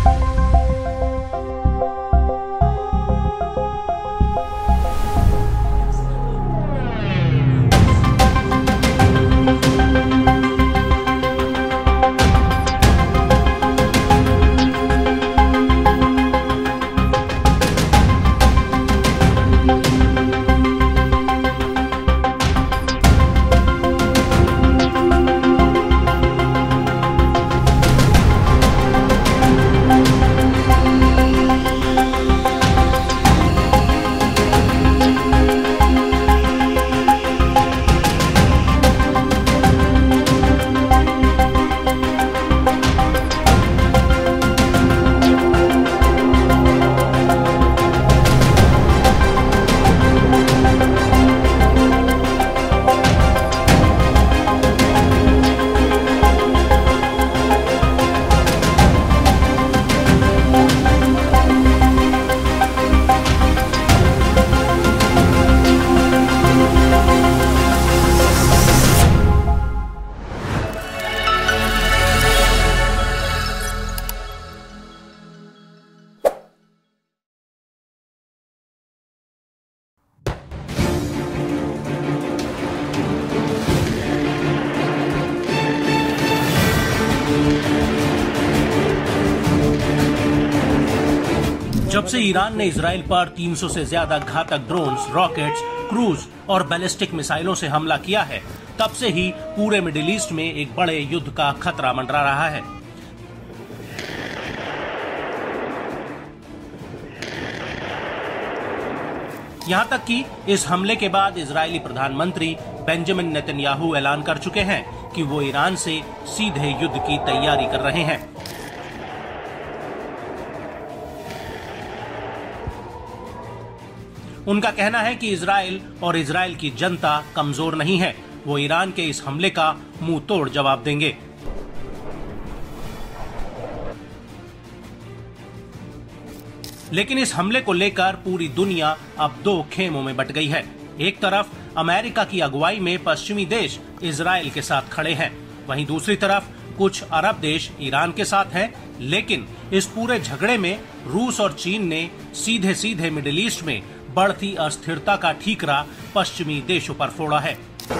जब से Iran ने Israel पर तीन सौ से ज्यादा घातक drones, rockets, cruise और बैलिस्टिक मिसाइलों से हमला किया है, तब से ही पूरे मिडिल ईस्ट में एक बड़े युद्ध का खतरा मंडरा रहा है। यहाँ तक कि इस हमले के बाद इजरायली प्रधानमंत्री बेंजामिन नेतन्याहू ऐलान कर चुके हैं कि वो ईरान से सीधे युद्ध की तैयारी कर रहे हैं। उनका कहना है कि इजरायल और इजरायल की जनता कमजोर नहीं है, वो ईरान के इस हमले का मुंह तोड़ जवाब देंगे। लेकिन इस हमले को लेकर पूरी दुनिया अब दो खेमों में बट गई है। एक तरफ अमेरिका की अगुवाई में पश्चिमी देश इजरायल के साथ खड़े हैं, वहीं दूसरी तरफ कुछ अरब देश ईरान के साथ हैं। लेकिन इस पूरे झगड़े में रूस और चीन ने सीधे सीधे मिडिल ईस्ट में बढ़ती अस्थिरता का ठीकरा पश्चिमी देशों पर फोड़ा है।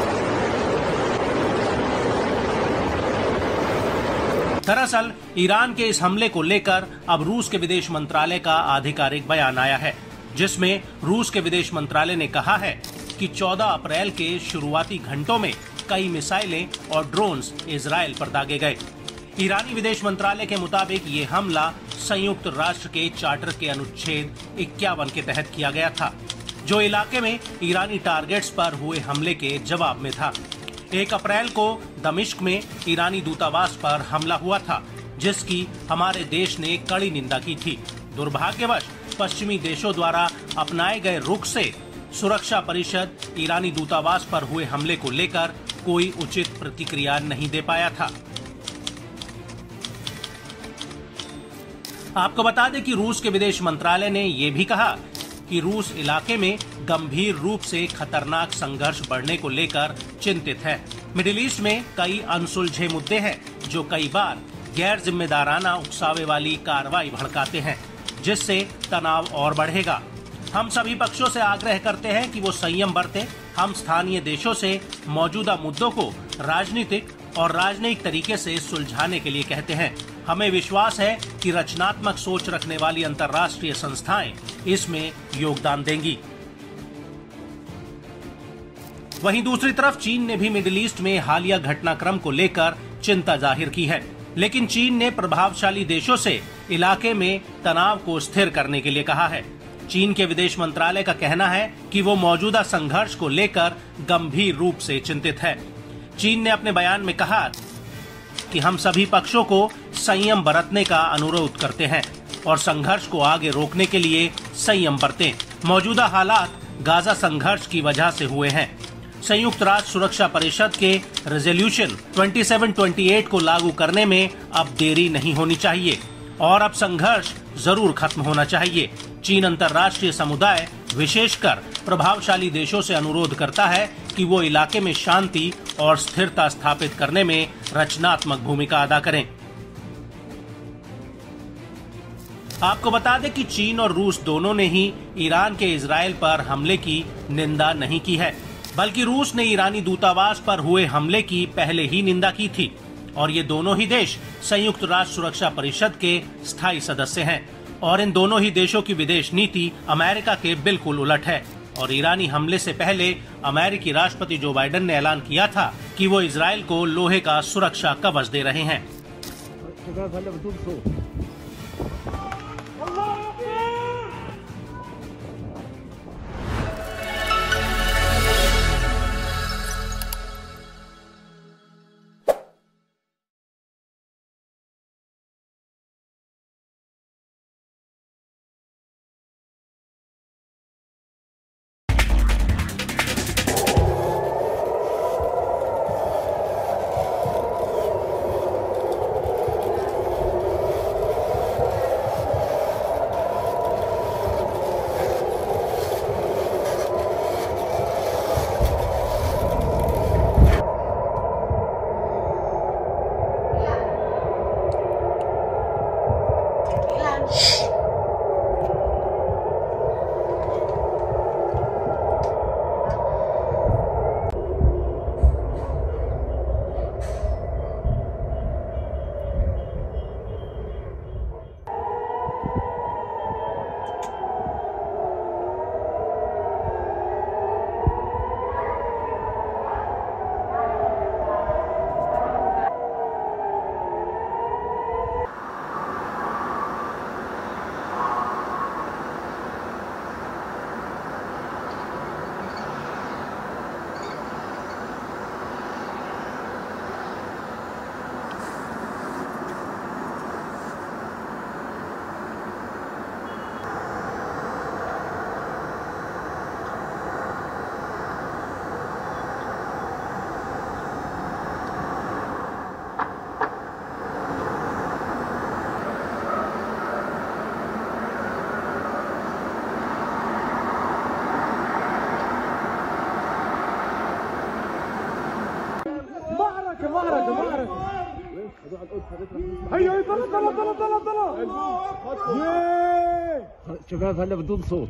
दरअसल ईरान के इस हमले को लेकर अब रूस के विदेश मंत्रालय का आधिकारिक बयान आया है, जिसमें रूस के विदेश मंत्रालय ने कहा है कि चौदह अप्रैल के शुरुआती घंटों में कई मिसाइलें और ड्रोन्स इजरायल पर दागे गए। ईरानी विदेश मंत्रालय के मुताबिक ये हमला संयुक्त राष्ट्र के चार्टर के अनुच्छेद इक्यावन के तहत किया गया था, जो इलाके में ईरानी टारगेट्स पर हुए हमले के जवाब में था। एक अप्रैल को दमिश्क में ईरानी दूतावास पर हमला हुआ था, जिसकी हमारे देश ने कड़ी निंदा की थी। दुर्भाग्यवश पश्चिमी देशों द्वारा अपनाए गए रुख से सुरक्षा परिषद ईरानी दूतावास पर हुए हमले को लेकर कोई उचित प्रतिक्रिया नहीं दे पाया था। आपको बता दें कि रूस के विदेश मंत्रालय ने यह भी कहा कि रूस इलाके में गंभीर रूप से खतरनाक संघर्ष बढ़ने को लेकर चिंतित है। मिडिल ईस्ट में कई अनसुलझे मुद्दे हैं जो कई बार गैर जिम्मेदाराना उकसावे वाली कार्रवाई भड़काते हैं, जिससे तनाव और बढ़ेगा। हम सभी पक्षों से आग्रह करते हैं कि वो संयम बरतें। हम स्थानीय देशों से मौजूदा मुद्दों को राजनीतिक और राजनयिक तरीके से सुलझाने के लिए कहते हैं। हमें विश्वास है कि रचनात्मक सोच रखने वाली अंतर्राष्ट्रीय संस्थाएं इसमें योगदान देंगी। वहीं दूसरी तरफ चीन ने भी मिडिल ईस्ट में हालिया घटनाक्रम को लेकर चिंता जाहिर की है, लेकिन चीन ने प्रभावशाली देशों से इलाके में तनाव को स्थिर करने के लिए कहा है। चीन के विदेश मंत्रालय का कहना है कि वो मौजूदा संघर्ष को लेकर गंभीर रूप से चिंतित है। चीन ने अपने बयान में कहा कि हम सभी पक्षों को संयम बरतने का अनुरोध करते हैं और संघर्ष को आगे रोकने के लिए संयम बरतें। मौजूदा हालात गाजा संघर्ष की वजह से हुए हैं। संयुक्त राष्ट्र सुरक्षा परिषद के रेजोल्यूशन सत्ताईस सौ अट्ठाईस को लागू करने में अब देरी नहीं होनी चाहिए और अब संघर्ष जरूर खत्म होना चाहिए। चीन अंतर्राष्ट्रीय समुदाय विशेषकर प्रभावशाली देशों से अनुरोध करता है कि वो इलाके में शांति और स्थिरता स्थापित करने में रचनात्मक भूमिका अदा करें। आपको बता दें कि चीन और रूस दोनों ने ही ईरान के इजरायल पर हमले की निंदा नहीं की है, बल्कि रूस ने ईरानी दूतावास पर हुए हमले की पहले ही निंदा की थी और ये दोनों ही देश संयुक्त राष्ट्र सुरक्षा परिषद के स्थायी सदस्य हैं और इन दोनों ही देशों की विदेश नीति अमेरिका के बिल्कुल उलट है। और ईरानी हमले से पहले अमेरिकी राष्ट्रपति जो बाइडेन ने ऐलान किया था कि वो इजरायल को लोहे का सुरक्षा कवच दे रहे हैं। ظهرك ظهرك هيا هيا طلع طلع طلع طلع طلع شباب هلا بدون صوت.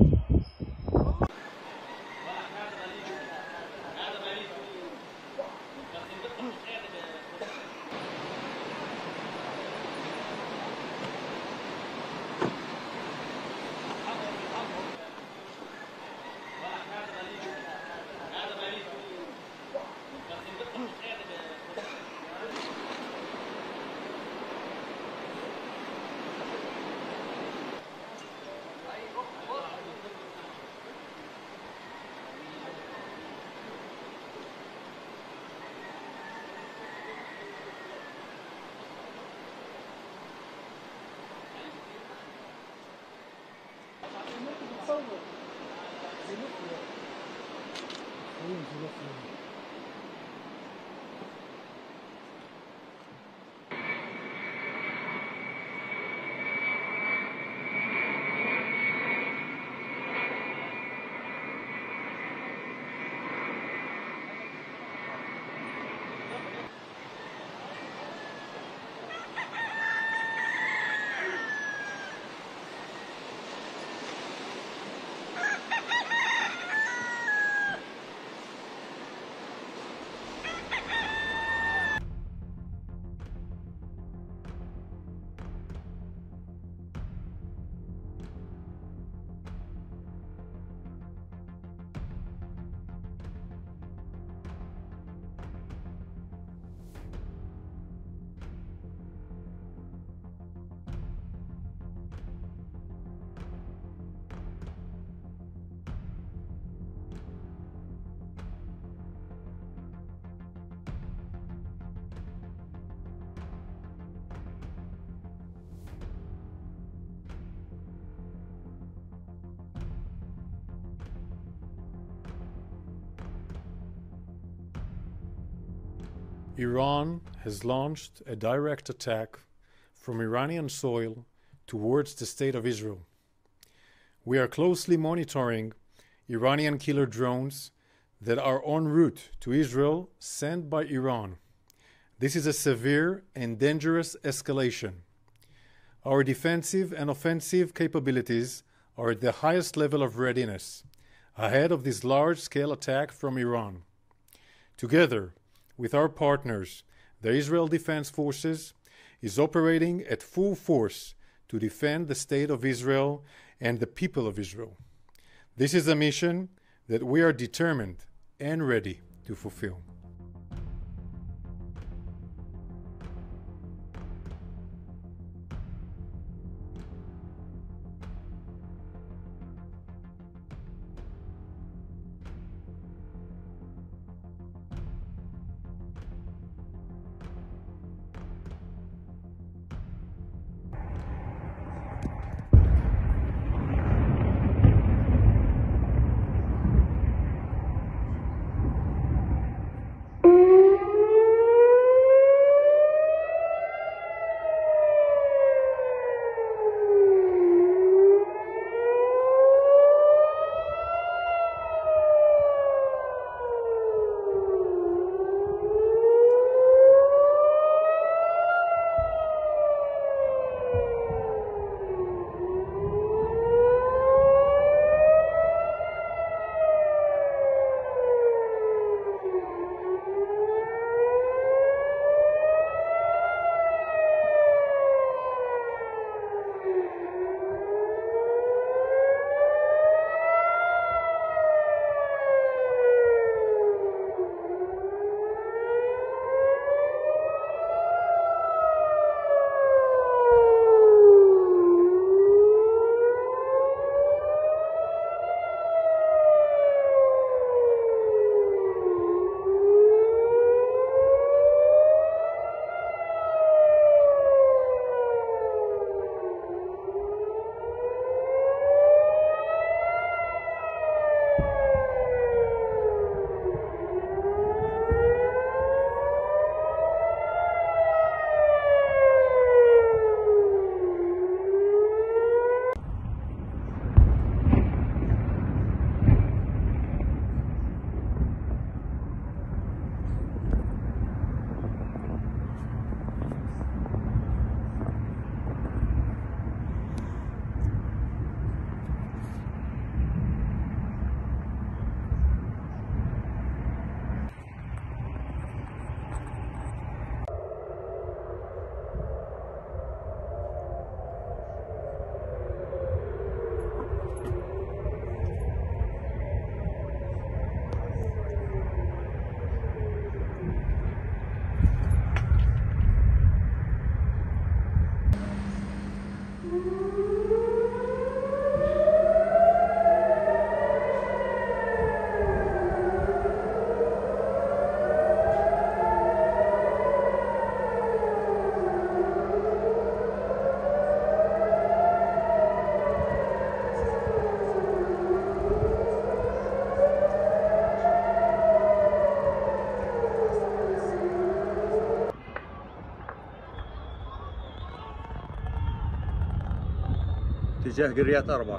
Iran has launched a direct attack from Iranian soil towards the State of Israel. We are closely monitoring Iranian killer drones that are en route to Israel sent by Iran. This is a severe and dangerous escalation. Our defensive and offensive capabilities are at the highest level of readiness, ahead of this large-scale attack from Iran. Together with our partners, the Israel Defense Forces is operating at full force to defend the State of Israel and the people of Israel. This is a mission that we are determined and ready to fulfill. اتجاه قرية أربعة.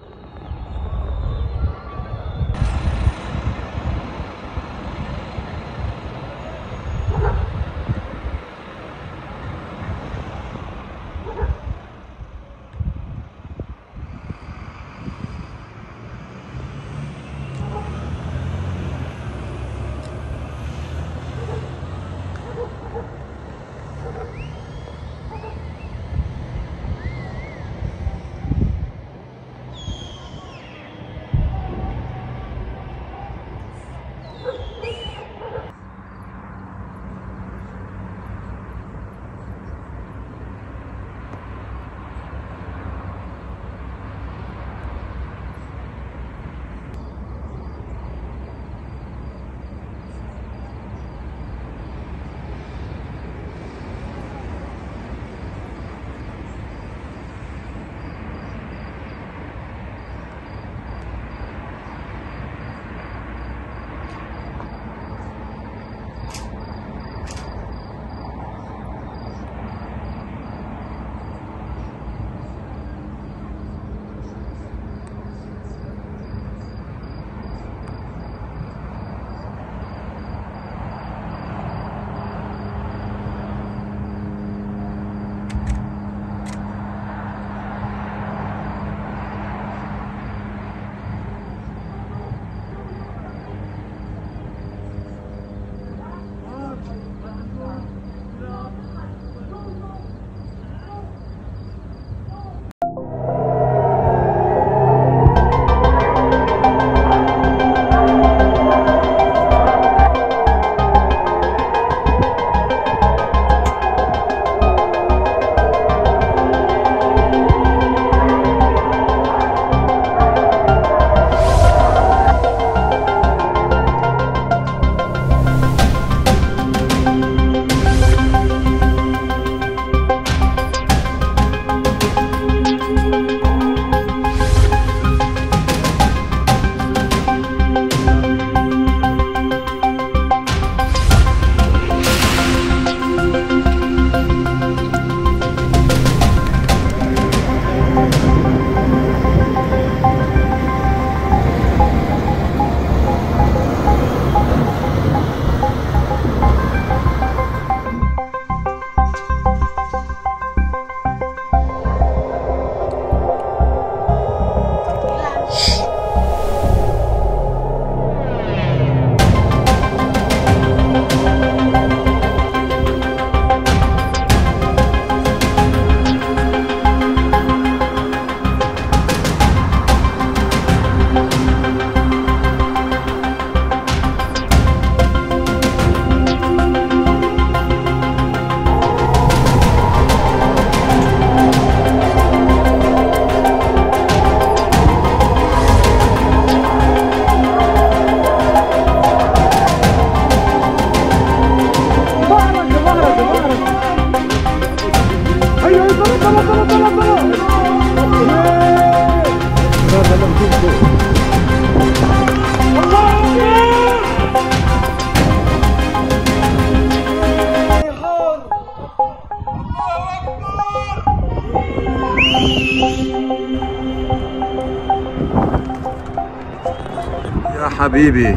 يا حبيبي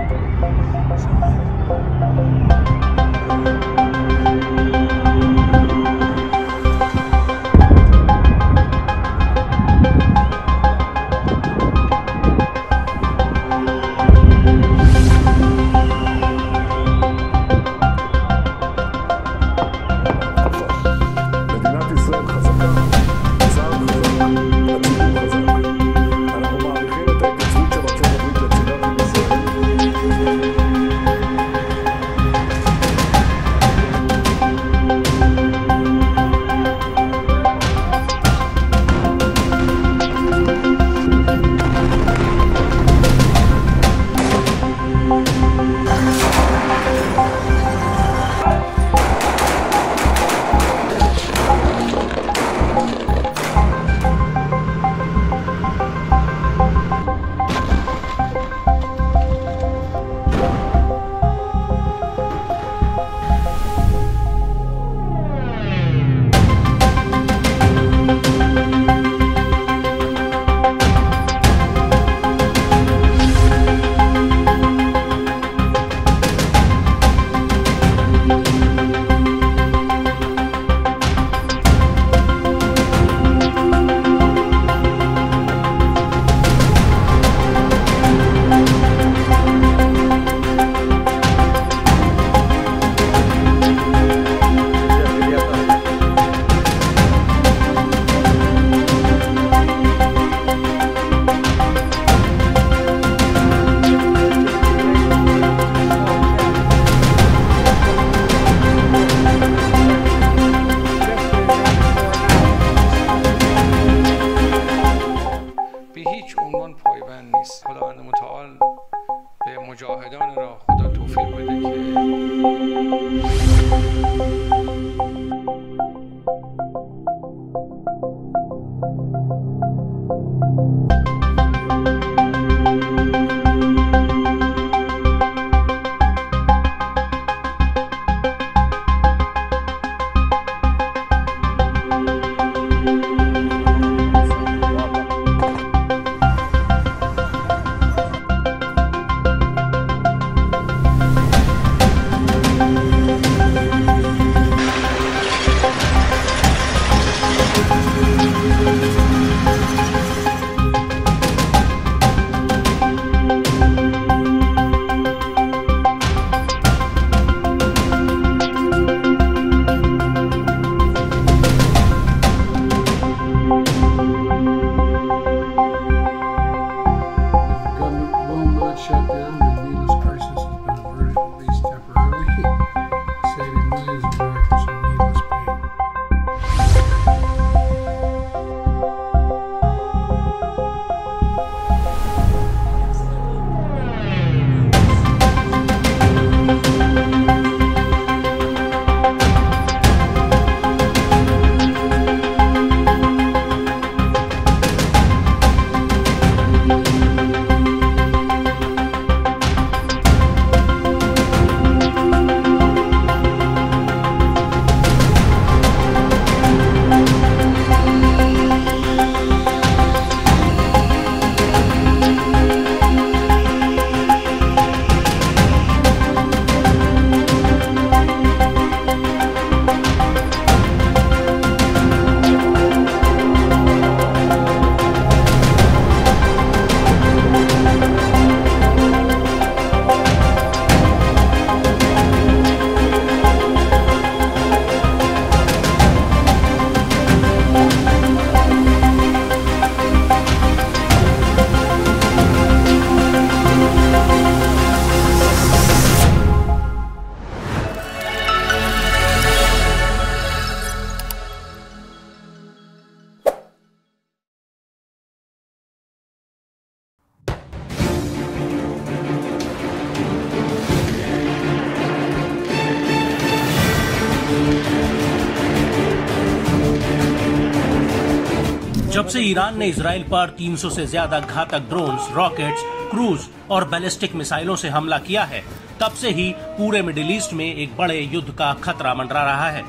מדינת ישראל חזקה, צה"ל חזק, הציבור חזק. אנחנו מעריכים את ההתייצבות של ארצות הברית לצידה של ישראל مجاهدان را خدا توفیق بده که जब से Iran ने Israel पर तीन सौ से ज्यादा घातक drones, rockets, cruise और बैलिस्टिक मिसाइलों से हमला किया है, तब से ही पूरे मिडिल ईस्ट में एक बड़े युद्ध का खतरा मंडरा रहा है।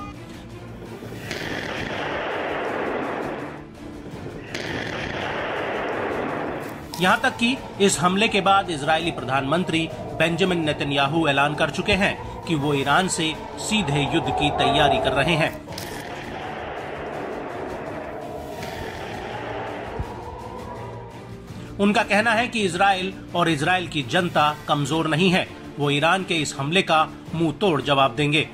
यहां तक कि इस हमले के बाद इजरायली प्रधानमंत्री बेंजामिन नेतन्याहू ऐलान कर चुके हैं कि वो ईरान से सीधे युद्ध की तैयारी कर रहे हैं। उनका कहना है कि इजराइल और इजराइल की जनता कमजोर नहीं है, वो ईरान के इस हमले का मुंह तोड़ जवाब देंगे।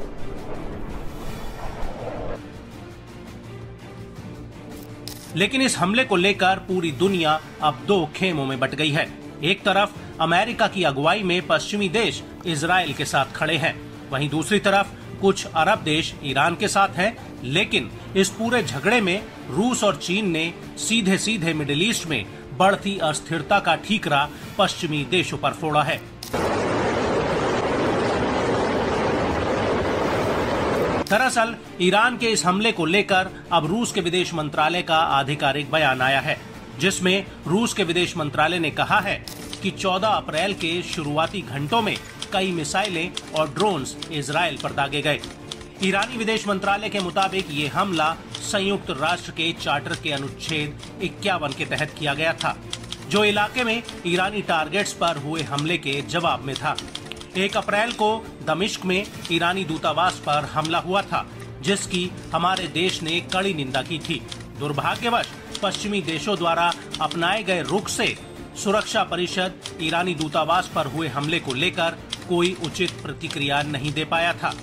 लेकिन इस हमले को लेकर पूरी दुनिया अब दो खेमों में बट गई है। एक तरफ अमेरिका की अगुवाई में पश्चिमी देश इजराइल के साथ खड़े हैं, वहीं दूसरी तरफ कुछ अरब देश ईरान के साथ हैं। लेकिन इस पूरे झगड़े में रूस और चीन ने सीधे सीधे मिडिल ईस्ट में बढ़ती अस्थिरता का ठीकरा पश्चिमी देशों पर फोड़ा है। दरअसल ईरान के इस हमले को लेकर अब रूस के विदेश मंत्रालय का आधिकारिक बयान आया है, जिसमें रूस के विदेश मंत्रालय ने कहा है कि चौदह अप्रैल के शुरुआती घंटों में कई मिसाइलें और ड्रोन्स इजराइल पर दागे गए। ईरानी विदेश मंत्रालय के मुताबिक ये हमला संयुक्त राष्ट्र के चार्टर के अनुच्छेद इक्यावन के तहत किया गया था, जो इलाके में ईरानी टारगेट्स पर हुए हमले के जवाब में था। एक अप्रैल को दमिश्क में ईरानी दूतावास पर हमला हुआ था, जिसकी हमारे देश ने कड़ी निंदा की थी। दुर्भाग्यवश पश्चिमी देशों द्वारा अपनाए गए रुख से सुरक्षा परिषद ईरानी दूतावास पर हुए हमले को लेकर कोई उचित प्रतिक्रिया नहीं दे पाया था।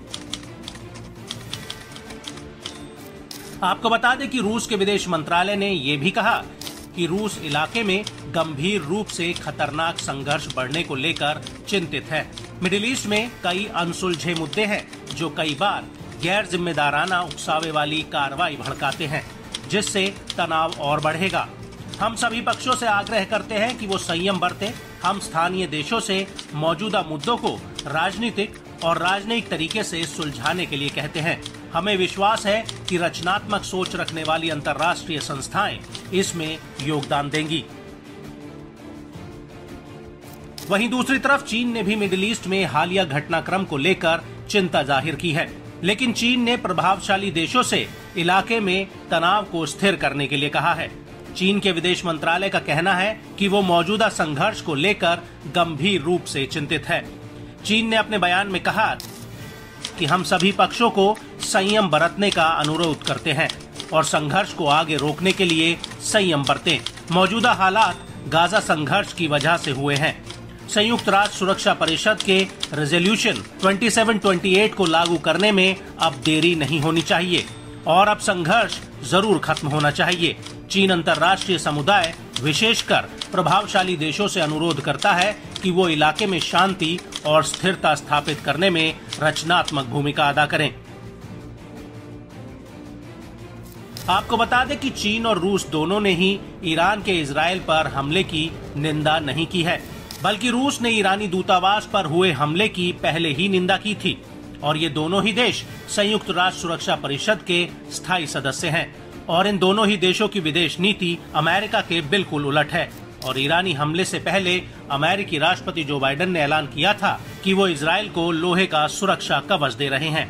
आपको बता दें कि रूस के विदेश मंत्रालय ने यह भी कहा कि रूस इलाके में गंभीर रूप से खतरनाक संघर्ष बढ़ने को लेकर चिंतित है। मिडिल ईस्ट में कई अनसुलझे मुद्दे हैं जो कई बार गैर जिम्मेदाराना उकसावे वाली कार्रवाई भड़काते हैं, जिससे तनाव और बढ़ेगा। हम सभी पक्षों से आग्रह करते हैं कि वो संयम बरतें, हम स्थानीय देशों से मौजूदा मुद्दों को राजनीतिक और राजनयिक तरीके से सुलझाने के लिए कहते हैं। हमें विश्वास है कि रचनात्मक सोच रखने वाली अंतर्राष्ट्रीय संस्थाएं इसमें योगदान देंगी। वहीं दूसरी तरफ चीन ने भी मिडिल ईस्ट में हालिया घटनाक्रम को लेकर चिंता जाहिर की है, लेकिन चीन ने प्रभावशाली देशों से इलाके में तनाव को स्थिर करने के लिए कहा है। चीन के विदेश मंत्रालय का कहना है कि वो मौजूदा संघर्ष को लेकर गंभीर रूप से चिंतित है। चीन ने अपने बयान में कहा कि हम सभी पक्षों को संयम बरतने का अनुरोध करते हैं और संघर्ष को आगे रोकने के लिए संयम बरतें। मौजूदा हालात गाजा संघर्ष की वजह से हुए हैं। संयुक्त राष्ट्र सुरक्षा परिषद के रेजोल्यूशन सत्ताईस सौ अट्ठाईस को लागू करने में अब देरी नहीं होनी चाहिए और अब संघर्ष जरूर खत्म होना चाहिए। चीन अंतर्राष्ट्रीय समुदाय विशेषकर प्रभावशाली देशों से अनुरोध करता है कि वो इलाके में शांति और स्थिरता स्थापित करने में रचनात्मक भूमिका अदा करें। आपको बता दें कि चीन और रूस दोनों ने ही ईरान के इजरायल पर हमले की निंदा नहीं की है, बल्कि रूस ने ईरानी दूतावास पर हुए हमले की पहले ही निंदा की थी और ये दोनों ही देश संयुक्त राष्ट्र सुरक्षा परिषद के स्थायी सदस्य हैं और इन दोनों ही देशों की विदेश नीति अमेरिका के बिल्कुल उलट है। और ईरानी हमले से पहले अमेरिकी राष्ट्रपति जो बाइडेन ने ऐलान किया था कि वो इजरायल को लोहे का सुरक्षा कवच दे रहे हैं।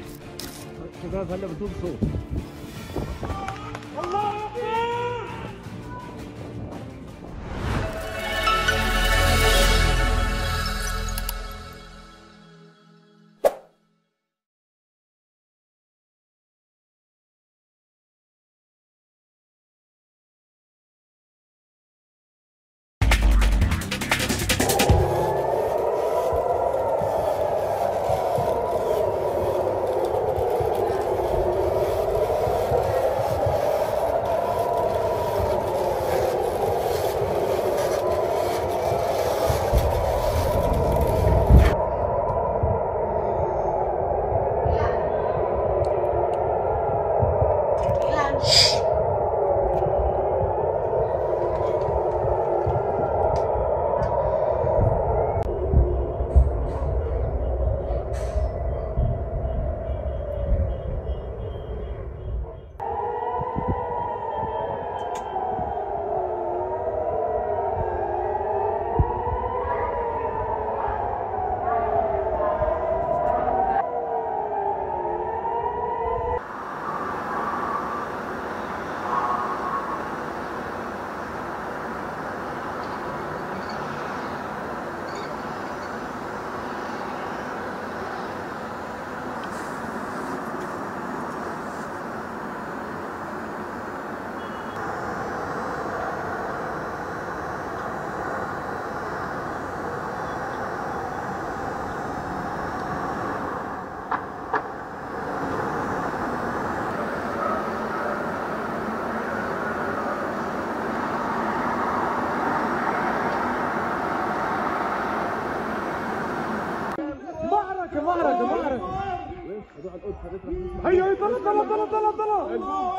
هيا طلع طلع طلع طلع طلع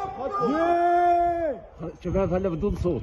شباب هلا بدون صوت.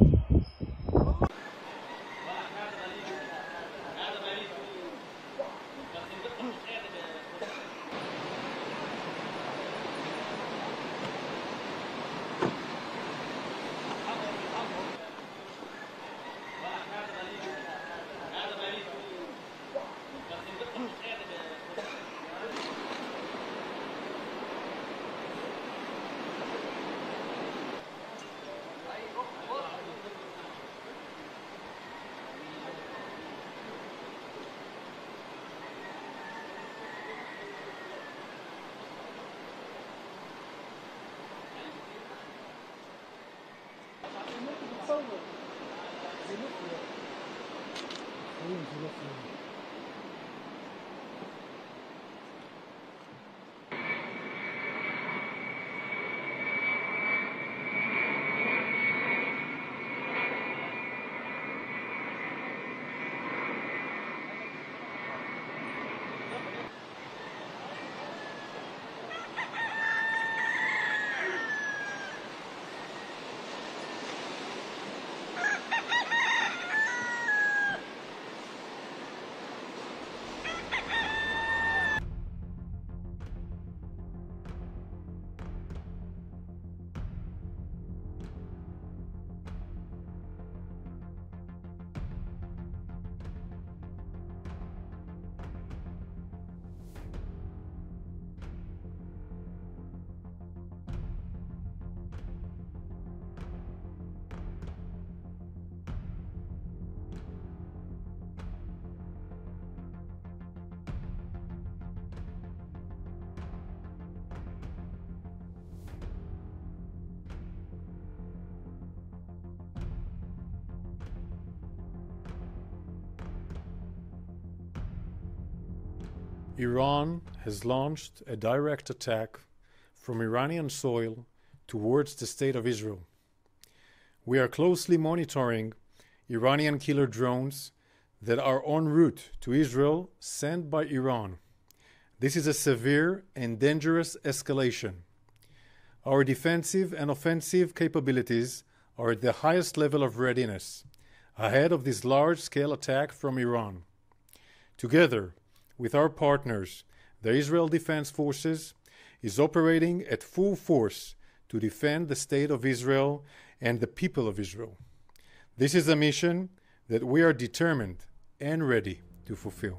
Iran has launched a direct attack from Iranian soil towards the State of Israel. We are closely monitoring Iranian killer drones that are en route to Israel sent by Iran. This is a severe and dangerous escalation. Our defensive and offensive capabilities are at the highest level of readiness, ahead of this large-scale attack from Iran. Together with our partners, the Israel Defense Forces is operating at full force to defend the State of Israel and the people of Israel. This is a mission that we are determined and ready to fulfill.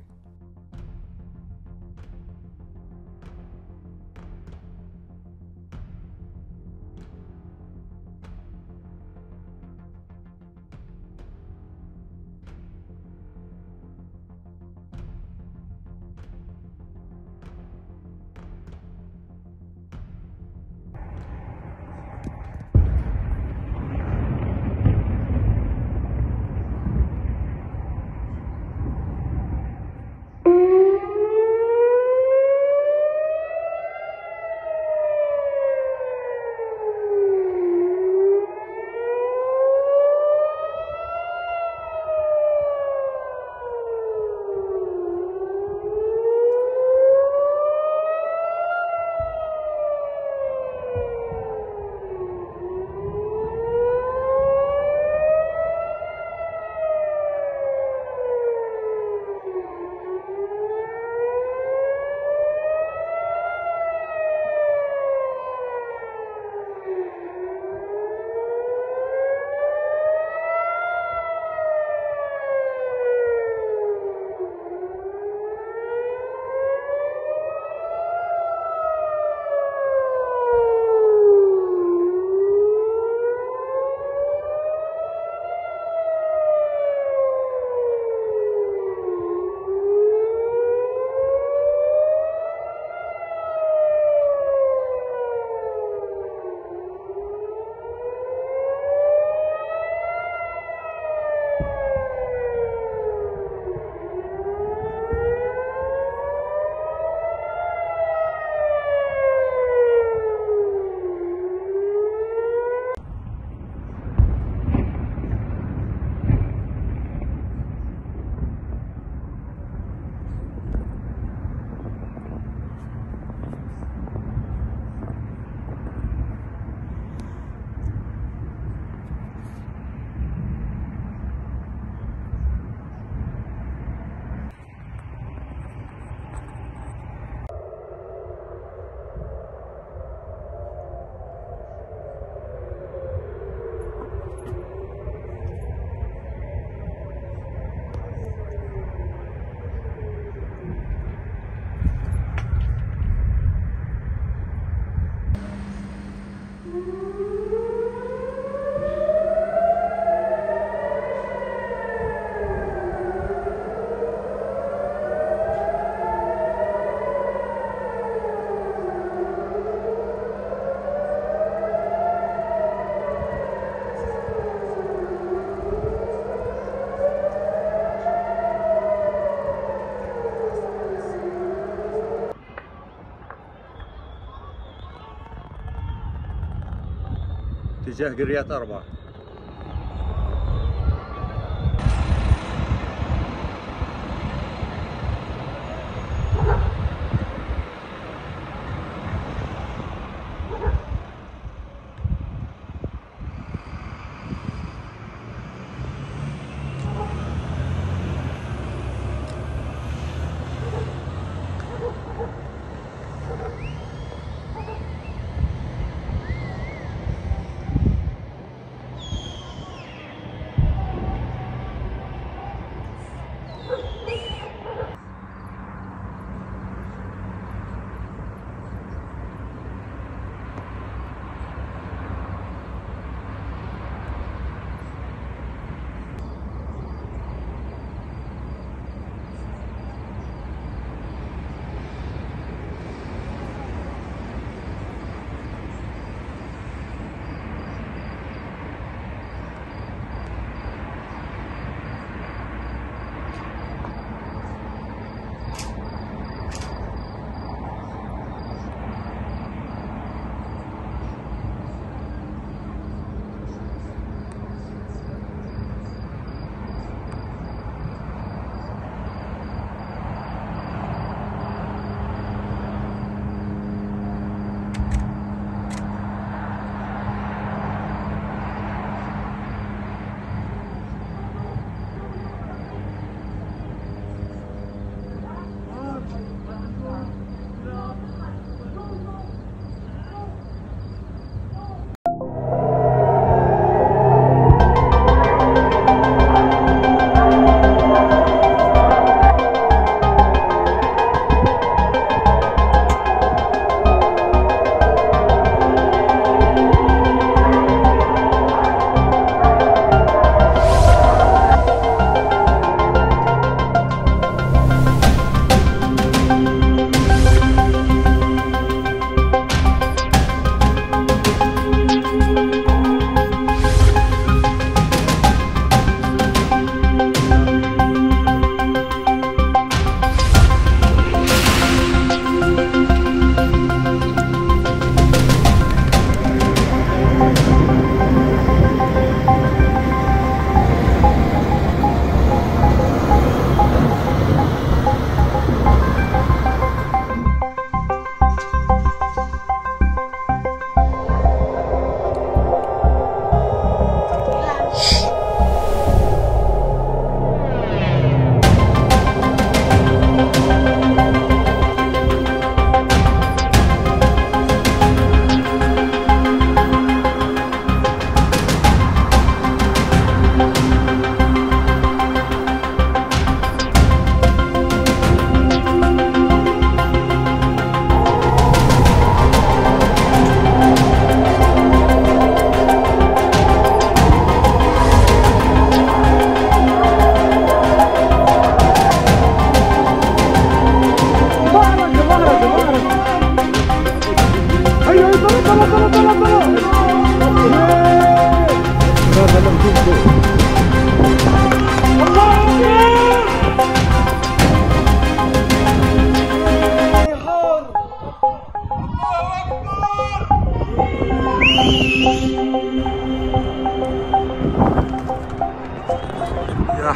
اتجاه قريات أربعة.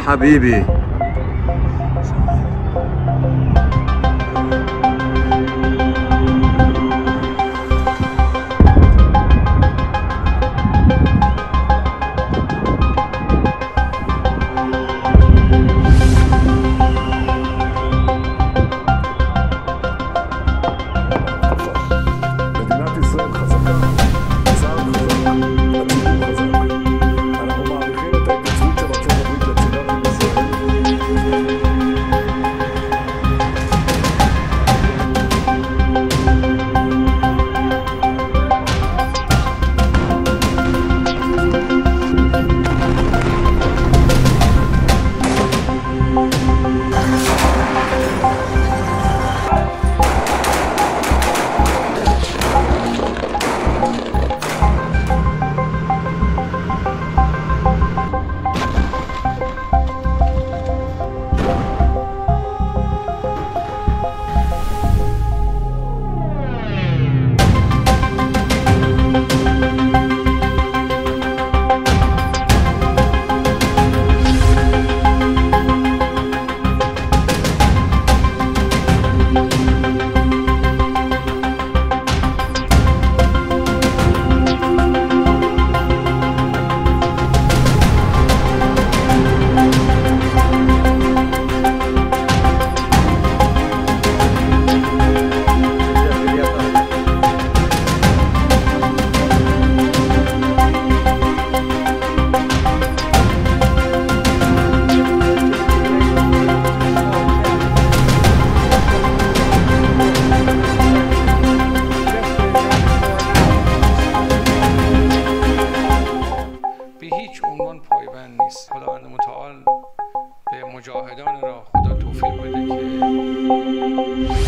حبيبي. מדינת ישראל חזקה, צה"ל חזק, הציבור חזק. אנחנו מעריכים את ההתייצבות של ארצות הברית לצידה של ישראל. به هیچ عنوان پایبند نیست. خداوند متعال به مجاهدان را خدا توفیق بده که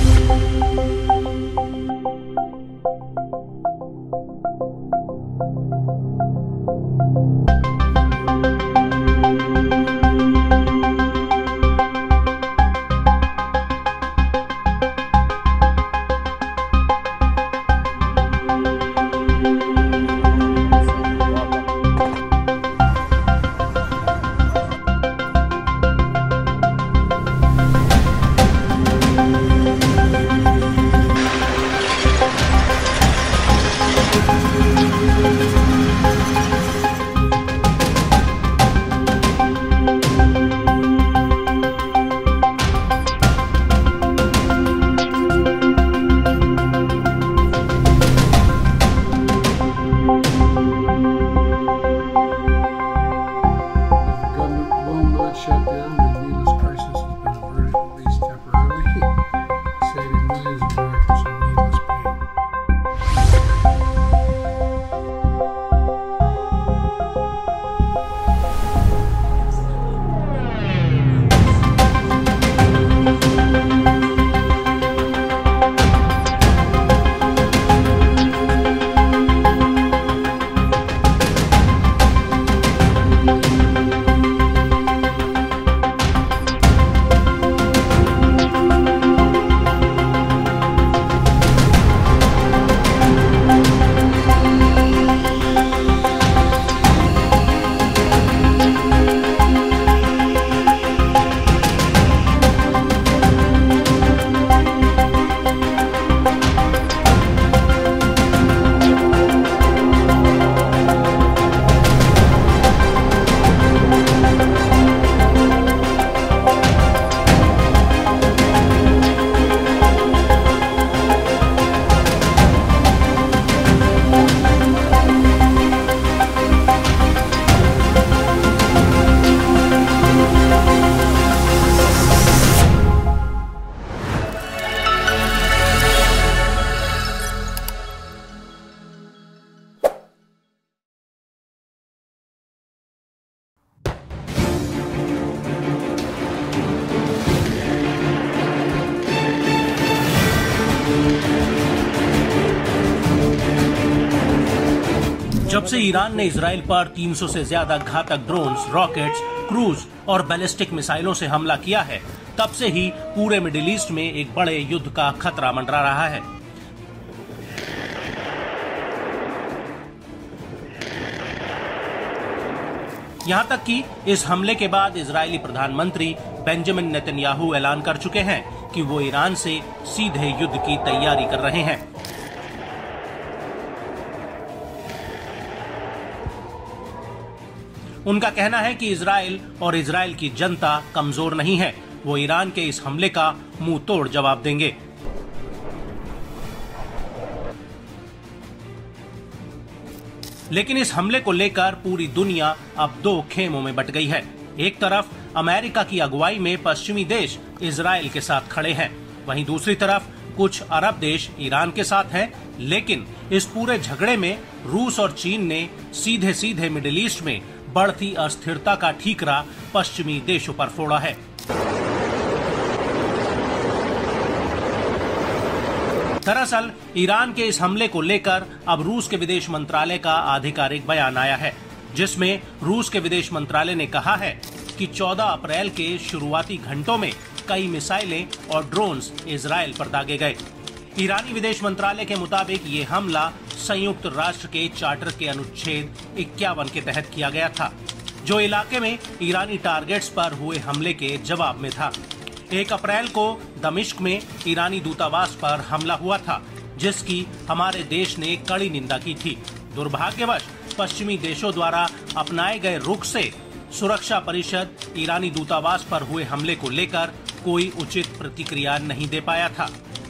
shut down, the needless crisis has been averted, at least temporarily, saving millions of Americans from needless pain. जब से Iran ने Israel पर तीन सौ से ज्यादा घातक drones, rockets, cruise और बैलिस्टिक मिसाइलों से हमला किया है, तब से ही पूरे मिडिल ईस्ट में एक बड़े युद्ध का खतरा मंडरा रहा है। यहाँ तक कि इस हमले के बाद इजरायली प्रधानमंत्री बेंजामिन नेतन्याहू ऐलान कर चुके हैं कि वो ईरान से सीधे युद्ध की तैयारी कर रहे हैं। उनका कहना है कि इजराइल और इजराइल की जनता कमजोर नहीं है, वो ईरान के इस हमले का मुंह तोड़ जवाब देंगे। लेकिन इस हमले को लेकर पूरी दुनिया अब दो खेमों में बट गई है। एक तरफ अमेरिका की अगुवाई में पश्चिमी देश इजराइल के साथ खड़े हैं, वहीं दूसरी तरफ कुछ अरब देश ईरान के साथ हैं। लेकिन इस पूरे झगड़े में रूस और चीन ने सीधे सीधे मिडिल ईस्ट में बढ़ती अस्थिरता का ठीकरा पश्चिमी देशों पर फोड़ा है। दरअसल ईरान के इस हमले को लेकर अब रूस के विदेश मंत्रालय का आधिकारिक बयान आया है, जिसमें रूस के विदेश मंत्रालय ने कहा है कि चौदह अप्रैल के शुरुआती घंटों में कई मिसाइलें और ड्रोन्स इजराइल पर दागे गए। ईरानी विदेश मंत्रालय के मुताबिक ये हमला संयुक्त राष्ट्र के चार्टर के अनुच्छेद इक्यावन के तहत किया गया था, जो इलाके में ईरानी टारगेट्स पर हुए हमले के जवाब में था। एक अप्रैल को दमिश्क में ईरानी दूतावास पर हमला हुआ था, जिसकी हमारे देश ने कड़ी निंदा की थी। दुर्भाग्यवश पश्चिमी देशों द्वारा अपनाए गए रुख से सुरक्षा परिषद ईरानी दूतावास पर हुए हमले को लेकर कोई उचित प्रतिक्रिया नहीं दे पाया था।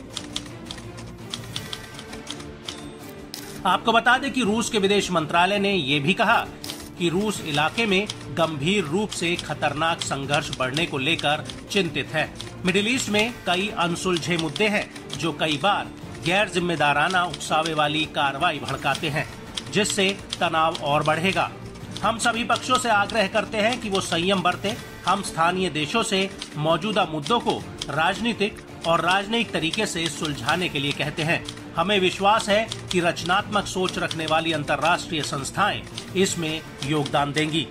आपको बता दें कि रूस के विदेश मंत्रालय ने यह भी कहा कि रूस इलाके में गंभीर रूप से खतरनाक संघर्ष बढ़ने को लेकर चिंतित है। मिडिल ईस्ट में कई अनसुलझे मुद्दे हैं जो कई बार गैर जिम्मेदाराना उकसावे वाली कार्रवाई भड़काते हैं, जिससे तनाव और बढ़ेगा। हम सभी पक्षों से आग्रह करते हैं कि वो संयम बरतें। हम स्थानीय देशों से मौजूदा मुद्दों को राजनीतिक और राजनयिक तरीके से सुलझाने के लिए कहते हैं। हमें विश्वास है कि रचनात्मक सोच रखने वाली अंतर्राष्ट्रीय संस्थाएं इसमें योगदान देंगी।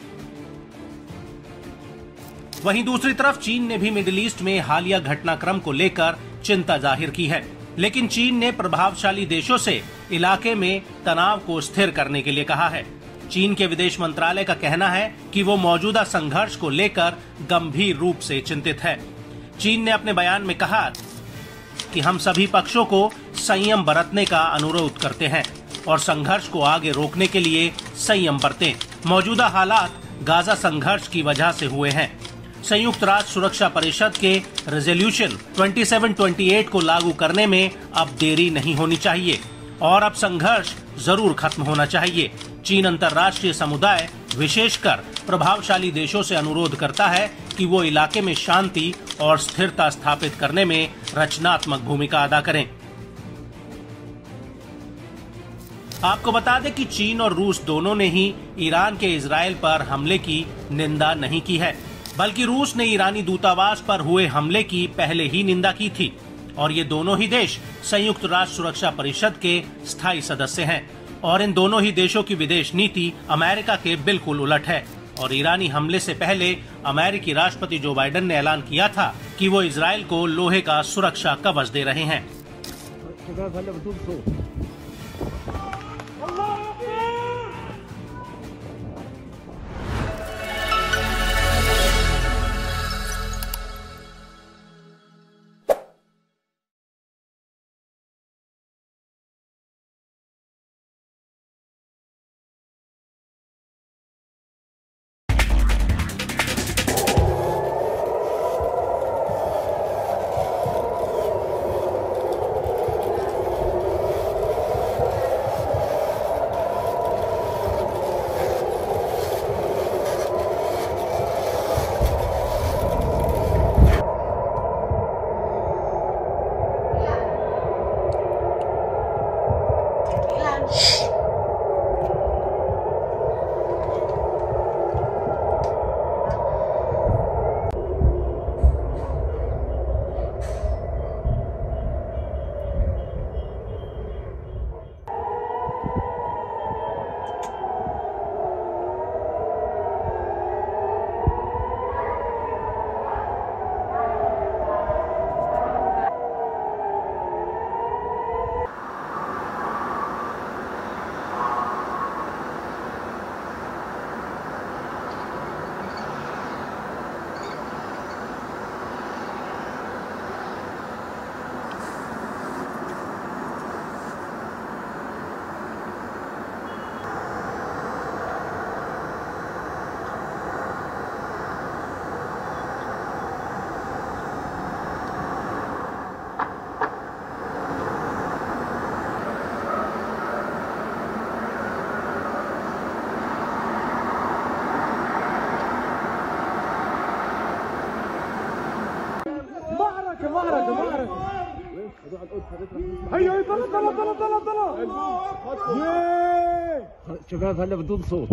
वहीं दूसरी तरफ चीन ने भी मिडिल ईस्ट में हालिया घटनाक्रम को लेकर चिंता जाहिर की है, लेकिन चीन ने प्रभावशाली देशों से इलाके में तनाव को स्थिर करने के लिए कहा है। चीन के विदेश मंत्रालय का कहना है कि वो मौजूदा संघर्ष को लेकर गंभीर रूप से चिंतित है। चीन ने अपने बयान में कहा कि हम सभी पक्षों को संयम बरतने का अनुरोध करते हैं और संघर्ष को आगे रोकने के लिए संयम बरतें। मौजूदा हालात गाजा संघर्ष की वजह से हुए हैं। संयुक्त राष्ट्र सुरक्षा परिषद के रेजोल्यूशन सत्ताईस सौ अट्ठाईस को लागू करने में अब देरी नहीं होनी चाहिए और अब संघर्ष जरूर खत्म होना चाहिए। चीन अंतर्राष्ट्रीय समुदाय विशेषकर प्रभावशाली देशों से अनुरोध करता है कि वो इलाके में शांति और स्थिरता स्थापित करने में रचनात्मक भूमिका अदा करें। आपको बता दें कि चीन और रूस दोनों ने ही ईरान के इजराइल पर हमले की निंदा नहीं की है, बल्कि रूस ने ईरानी दूतावास पर हुए हमले की पहले ही निंदा की थी और ये दोनों ही देश संयुक्त राष्ट्र सुरक्षा परिषद के स्थायी सदस्य हैं और इन दोनों ही देशों की विदेश नीति अमेरिका के बिल्कुल उलट है। और ईरानी हमले से पहले अमेरिकी राष्ट्रपति जो बाइडेन ने ऐलान किया था कि वो इजराइल को लोहे का सुरक्षा कवच दे रहे हैं। هيا طلع طلع طلع طلع طلع شباب هلا بدون صوت.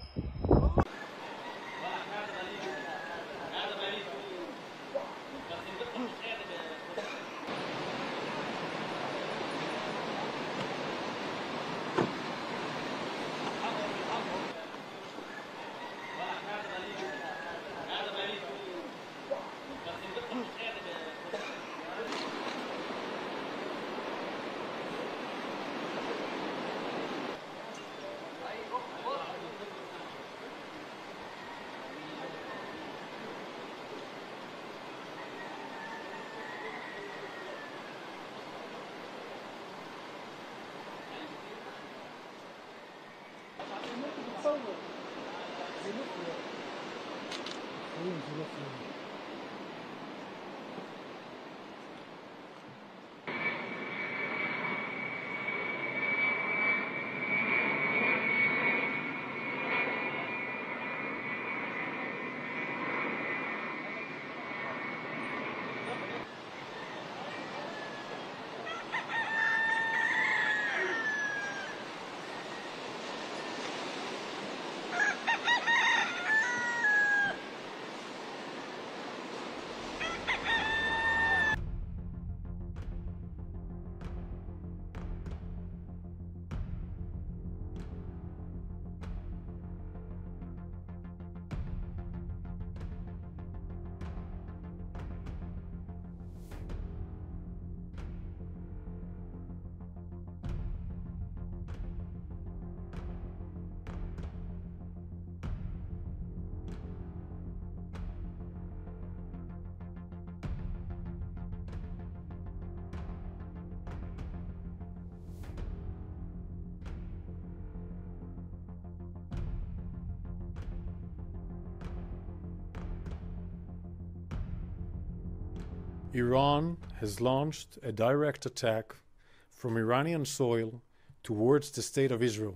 Iran has launched a direct attack from Iranian soil towards the State of Israel.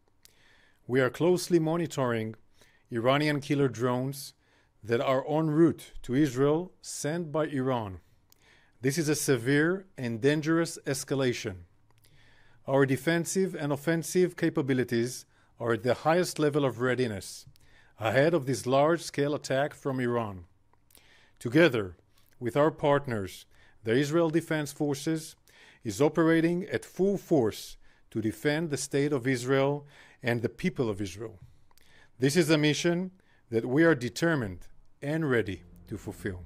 We are closely monitoring Iranian killer drones that are en route to Israel sent by Iran. This is a severe and dangerous escalation. Our defensive and offensive capabilities are at the highest level of readiness, ahead of this large-scale attack from Iran. Together with our partners, the Israel Defense Forces is operating at full force to defend the State of Israel and the people of Israel. This is a mission that we are determined and ready to fulfill.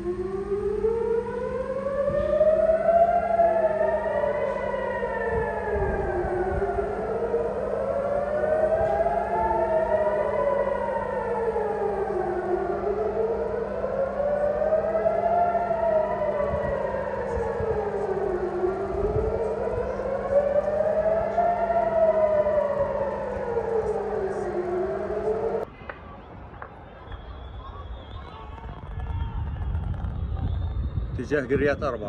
اتجاه قريات أربعة.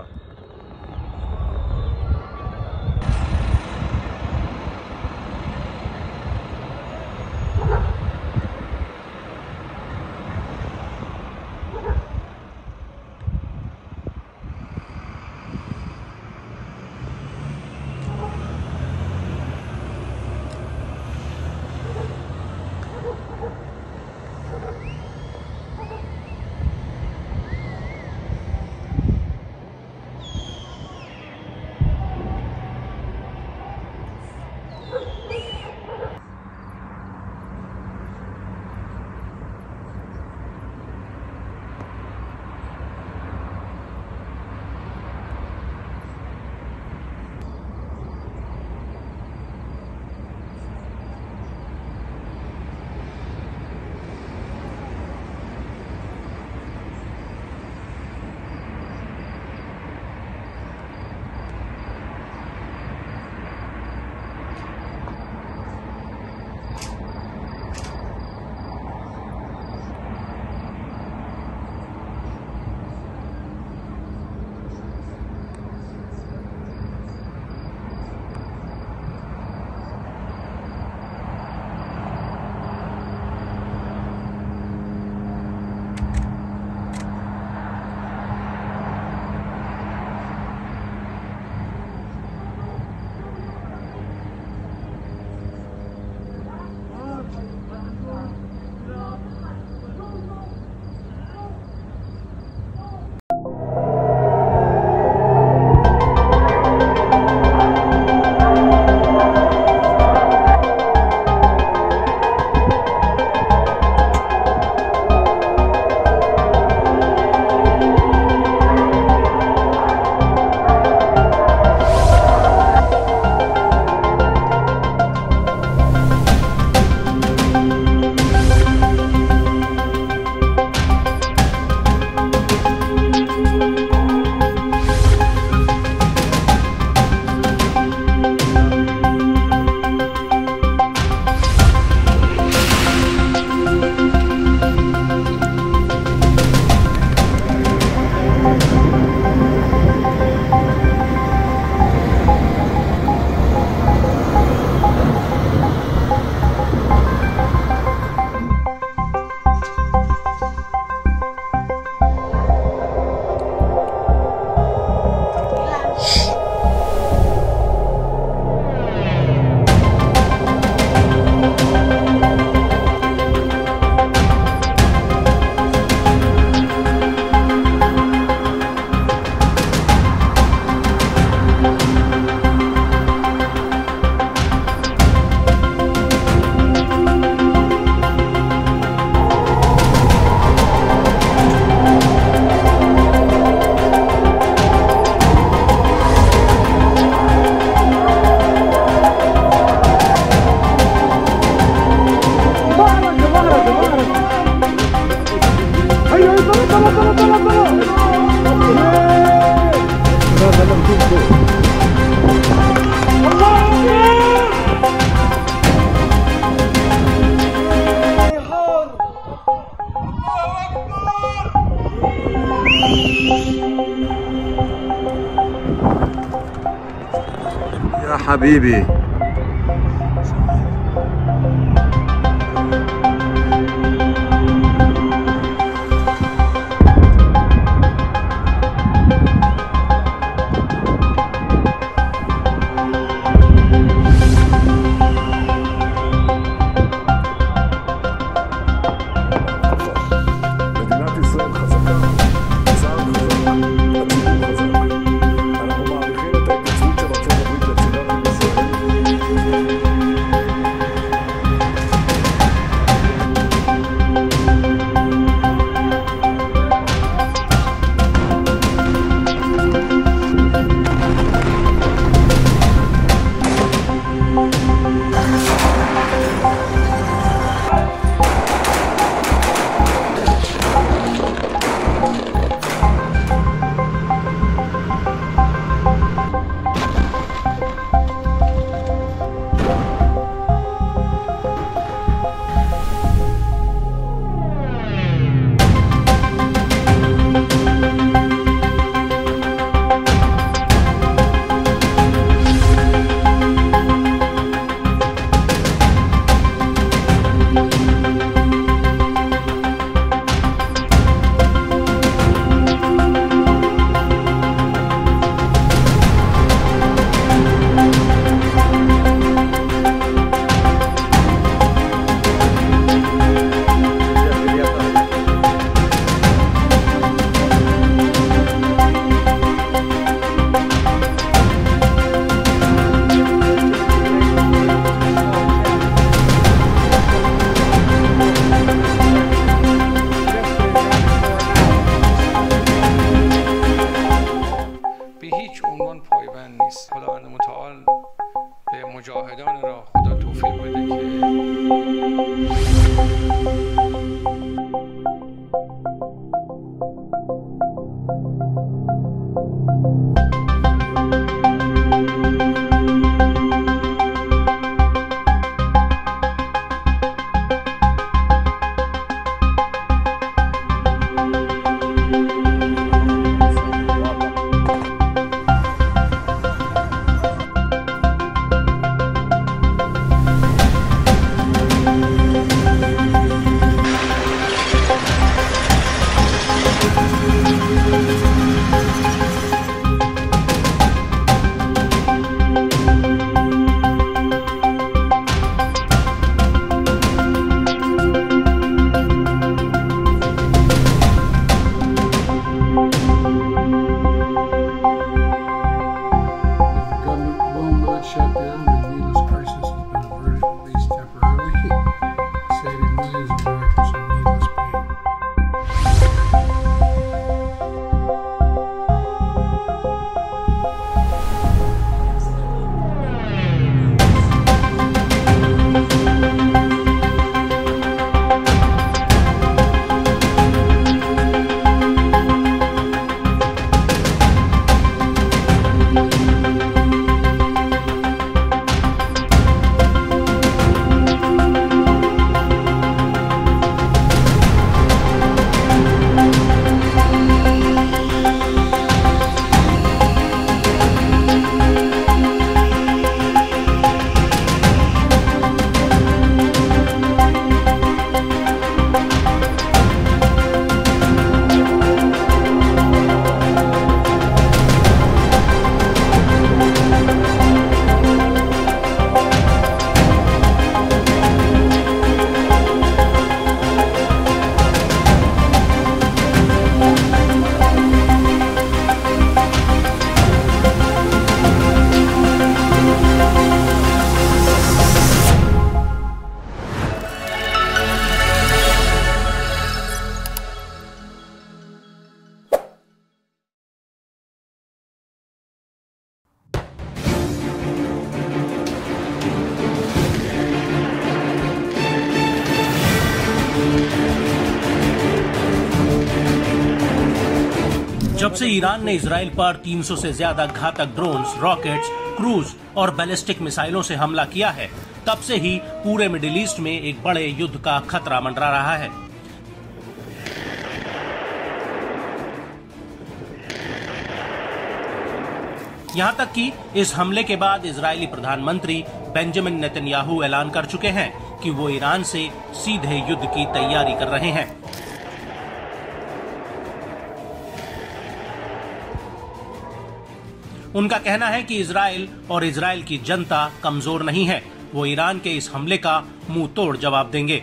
يا حبيبي מדינת ישראל חזקה, צה"ל חזק, הציבור חזק. אנחנו מעריכים את ההתייצבות של ארצות הברית לצידה של ישראל जब से Iran ने Israel पर तीन सौ से ज्यादा घातक drones, rockets, cruise और बैलिस्टिक मिसाइलों से हमला किया है, तब से ही पूरे मिडिल ईस्ट में एक बड़े युद्ध का खतरा मंडरा रहा है। यहां तक कि इस हमले के बाद इजरायली प्रधानमंत्री बेंजामिन नेतन्याहू ऐलान कर चुके हैं कि वो ईरान से सीधे युद्ध की तैयारी कर रहे हैं। उनका कहना है कि इजराइल और इजराइल की जनता कमजोर नहीं है, वो ईरान के इस हमले का मुंह तोड़ जवाब देंगे।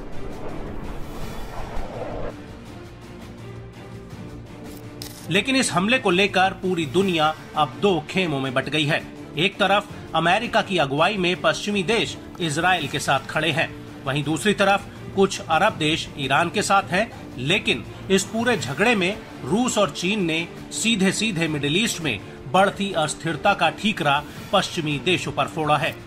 लेकिन इस हमले को लेकर पूरी दुनिया अब दो खेमों में बट गई है। एक तरफ अमेरिका की अगुवाई में पश्चिमी देश इजराइल के साथ खड़े हैं, वहीं दूसरी तरफ कुछ अरब देश ईरान के साथ हैं। लेकिन इस पूरे झगड़े में रूस और चीन ने सीधे सीधे मिडिल ईस्ट में बढ़ती अस्थिरता का ठीकरा पश्चिमी देशों पर फोड़ा है।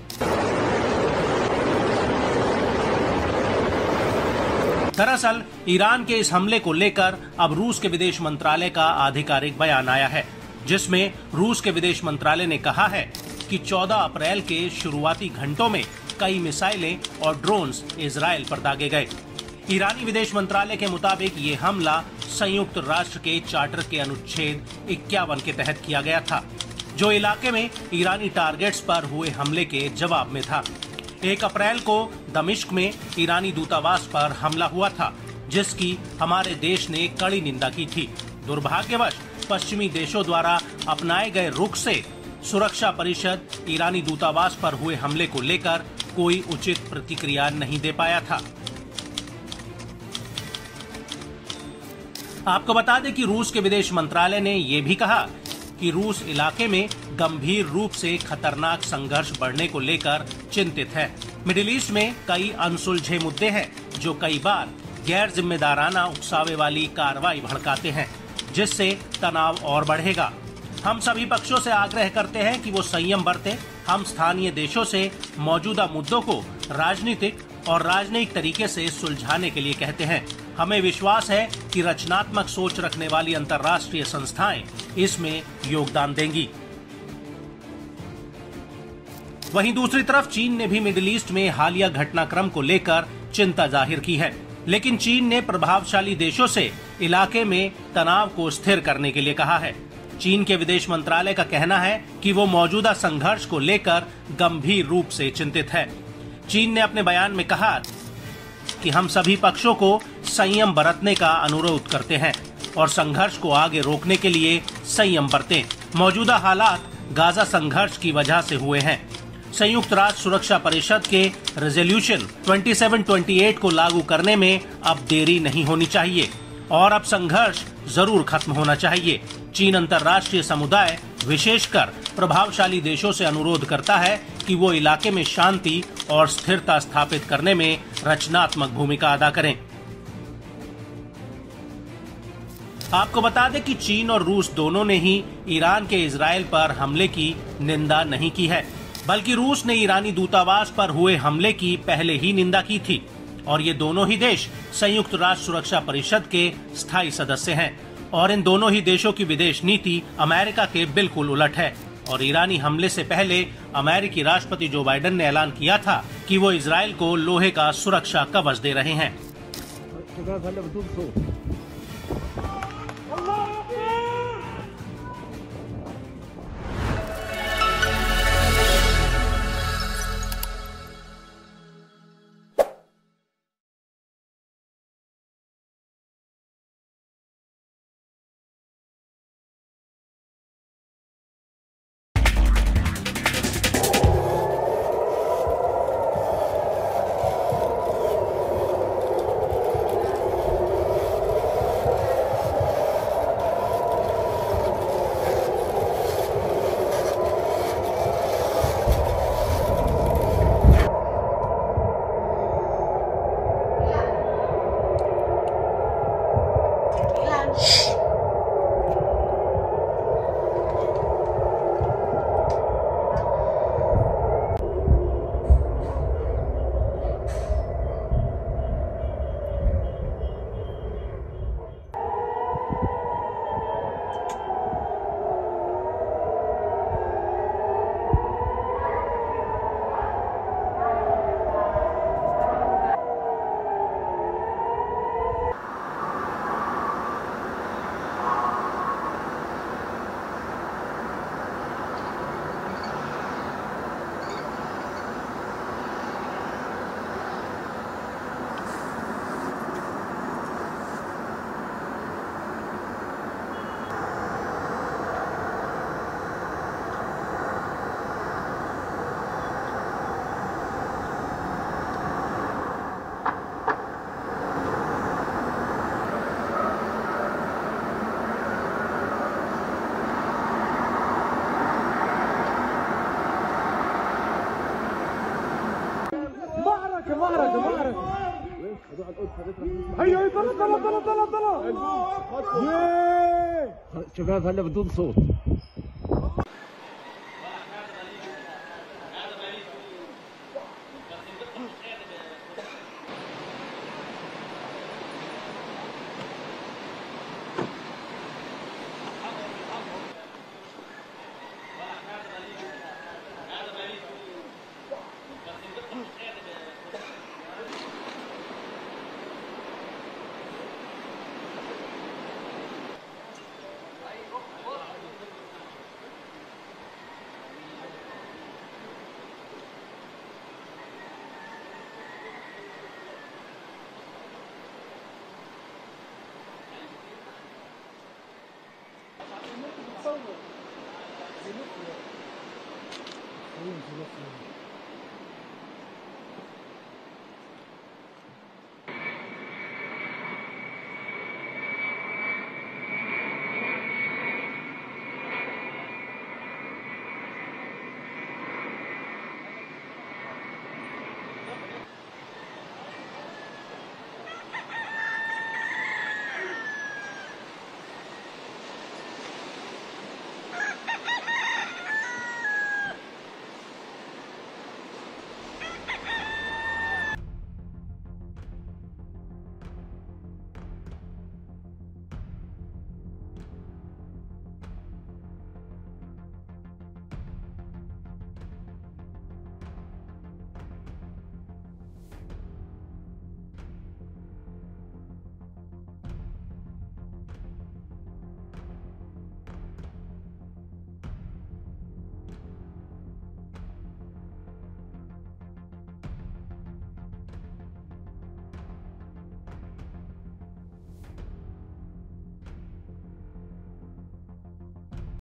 दरअसल ईरान के इस हमले को लेकर अब रूस के विदेश मंत्रालय का आधिकारिक बयान आया है, जिसमें रूस के विदेश मंत्रालय ने कहा है कि चौदह अप्रैल के शुरुआती घंटों में कई मिसाइलें और ड्रोन्स इजराइल पर दागे गए। ईरानी विदेश मंत्रालय के मुताबिक ये हमला संयुक्त राष्ट्र के चार्टर के अनुच्छेद इक्यावन के तहत किया गया था, जो इलाके में ईरानी टारगेट्स पर हुए हमले के जवाब में था। एक अप्रैल को दमिश्क में ईरानी दूतावास पर हमला हुआ था, जिसकी हमारे देश ने कड़ी निंदा की थी। दुर्भाग्यवश पश्चिमी देशों द्वारा अपनाए गए रुख से सुरक्षा परिषद ईरानी दूतावास पर हुए हमले को लेकर कोई उचित प्रतिक्रिया नहीं दे पाया था। आपको बता दें कि रूस के विदेश मंत्रालय ने यह भी कहा कि रूस इलाके में गंभीर रूप से खतरनाक संघर्ष बढ़ने को लेकर चिंतित है। मिडिल ईस्ट में कई अनसुलझे मुद्दे हैं जो कई बार गैर जिम्मेदाराना उकसावे वाली कार्रवाई भड़काते हैं, जिससे तनाव और बढ़ेगा। हम सभी पक्षों से आग्रह करते हैं कि वो संयम बरतें। हम स्थानीय देशों से मौजूदा मुद्दों को राजनीतिक और राजनयिक तरीके से सुलझाने के लिए कहते हैं। हमें विश्वास है कि रचनात्मक सोच रखने वाली अंतर्राष्ट्रीय संस्थाएं इसमें योगदान देंगी। वहीं दूसरी तरफ चीन ने भी मिडिल ईस्ट में हालिया घटनाक्रम को लेकर चिंता जाहिर की है, लेकिन चीन ने प्रभावशाली देशों से इलाके में तनाव को स्थिर करने के लिए कहा है। चीन के विदेश मंत्रालय का कहना है कि वो मौजूदा संघर्ष को लेकर गंभीर रूप से चिंतित है। चीन ने अपने बयान में कहा कि हम सभी पक्षों को संयम बरतने का अनुरोध करते हैं और संघर्ष को आगे रोकने के लिए संयम बरतें। मौजूदा हालात गाजा संघर्ष की वजह से हुए हैं। संयुक्त राष्ट्र सुरक्षा परिषद के रेजोल्यूशन सत्ताईस सौ अट्ठाईस को लागू करने में अब देरी नहीं होनी चाहिए और अब संघर्ष जरूर खत्म होना चाहिए। चीन अंतर्राष्ट्रीय समुदाय विशेषकर प्रभावशाली देशों से अनुरोध करता है कि वो इलाके में शांति और स्थिरता स्थापित करने में रचनात्मक भूमिका अदा करें। आपको बता दें कि चीन और रूस दोनों ने ही ईरान के इजराइल पर हमले की निंदा नहीं की है, बल्कि रूस ने ईरानी दूतावास पर हुए हमले की पहले ही निंदा की थी और ये दोनों ही देश संयुक्त राष्ट्र सुरक्षा परिषद के स्थायी सदस्य हैं और इन दोनों ही देशों की विदेश नीति अमेरिका के बिल्कुल उलट है। और ईरानी हमले से पहले अमेरिकी राष्ट्रपति जो बाइडेन ने ऐलान किया था कि वो इजराइल को लोहे का सुरक्षा कवच दे रहे हैं। هيا طلع طلع طلع طلع طلع شباب هلا بدون صوت. تصور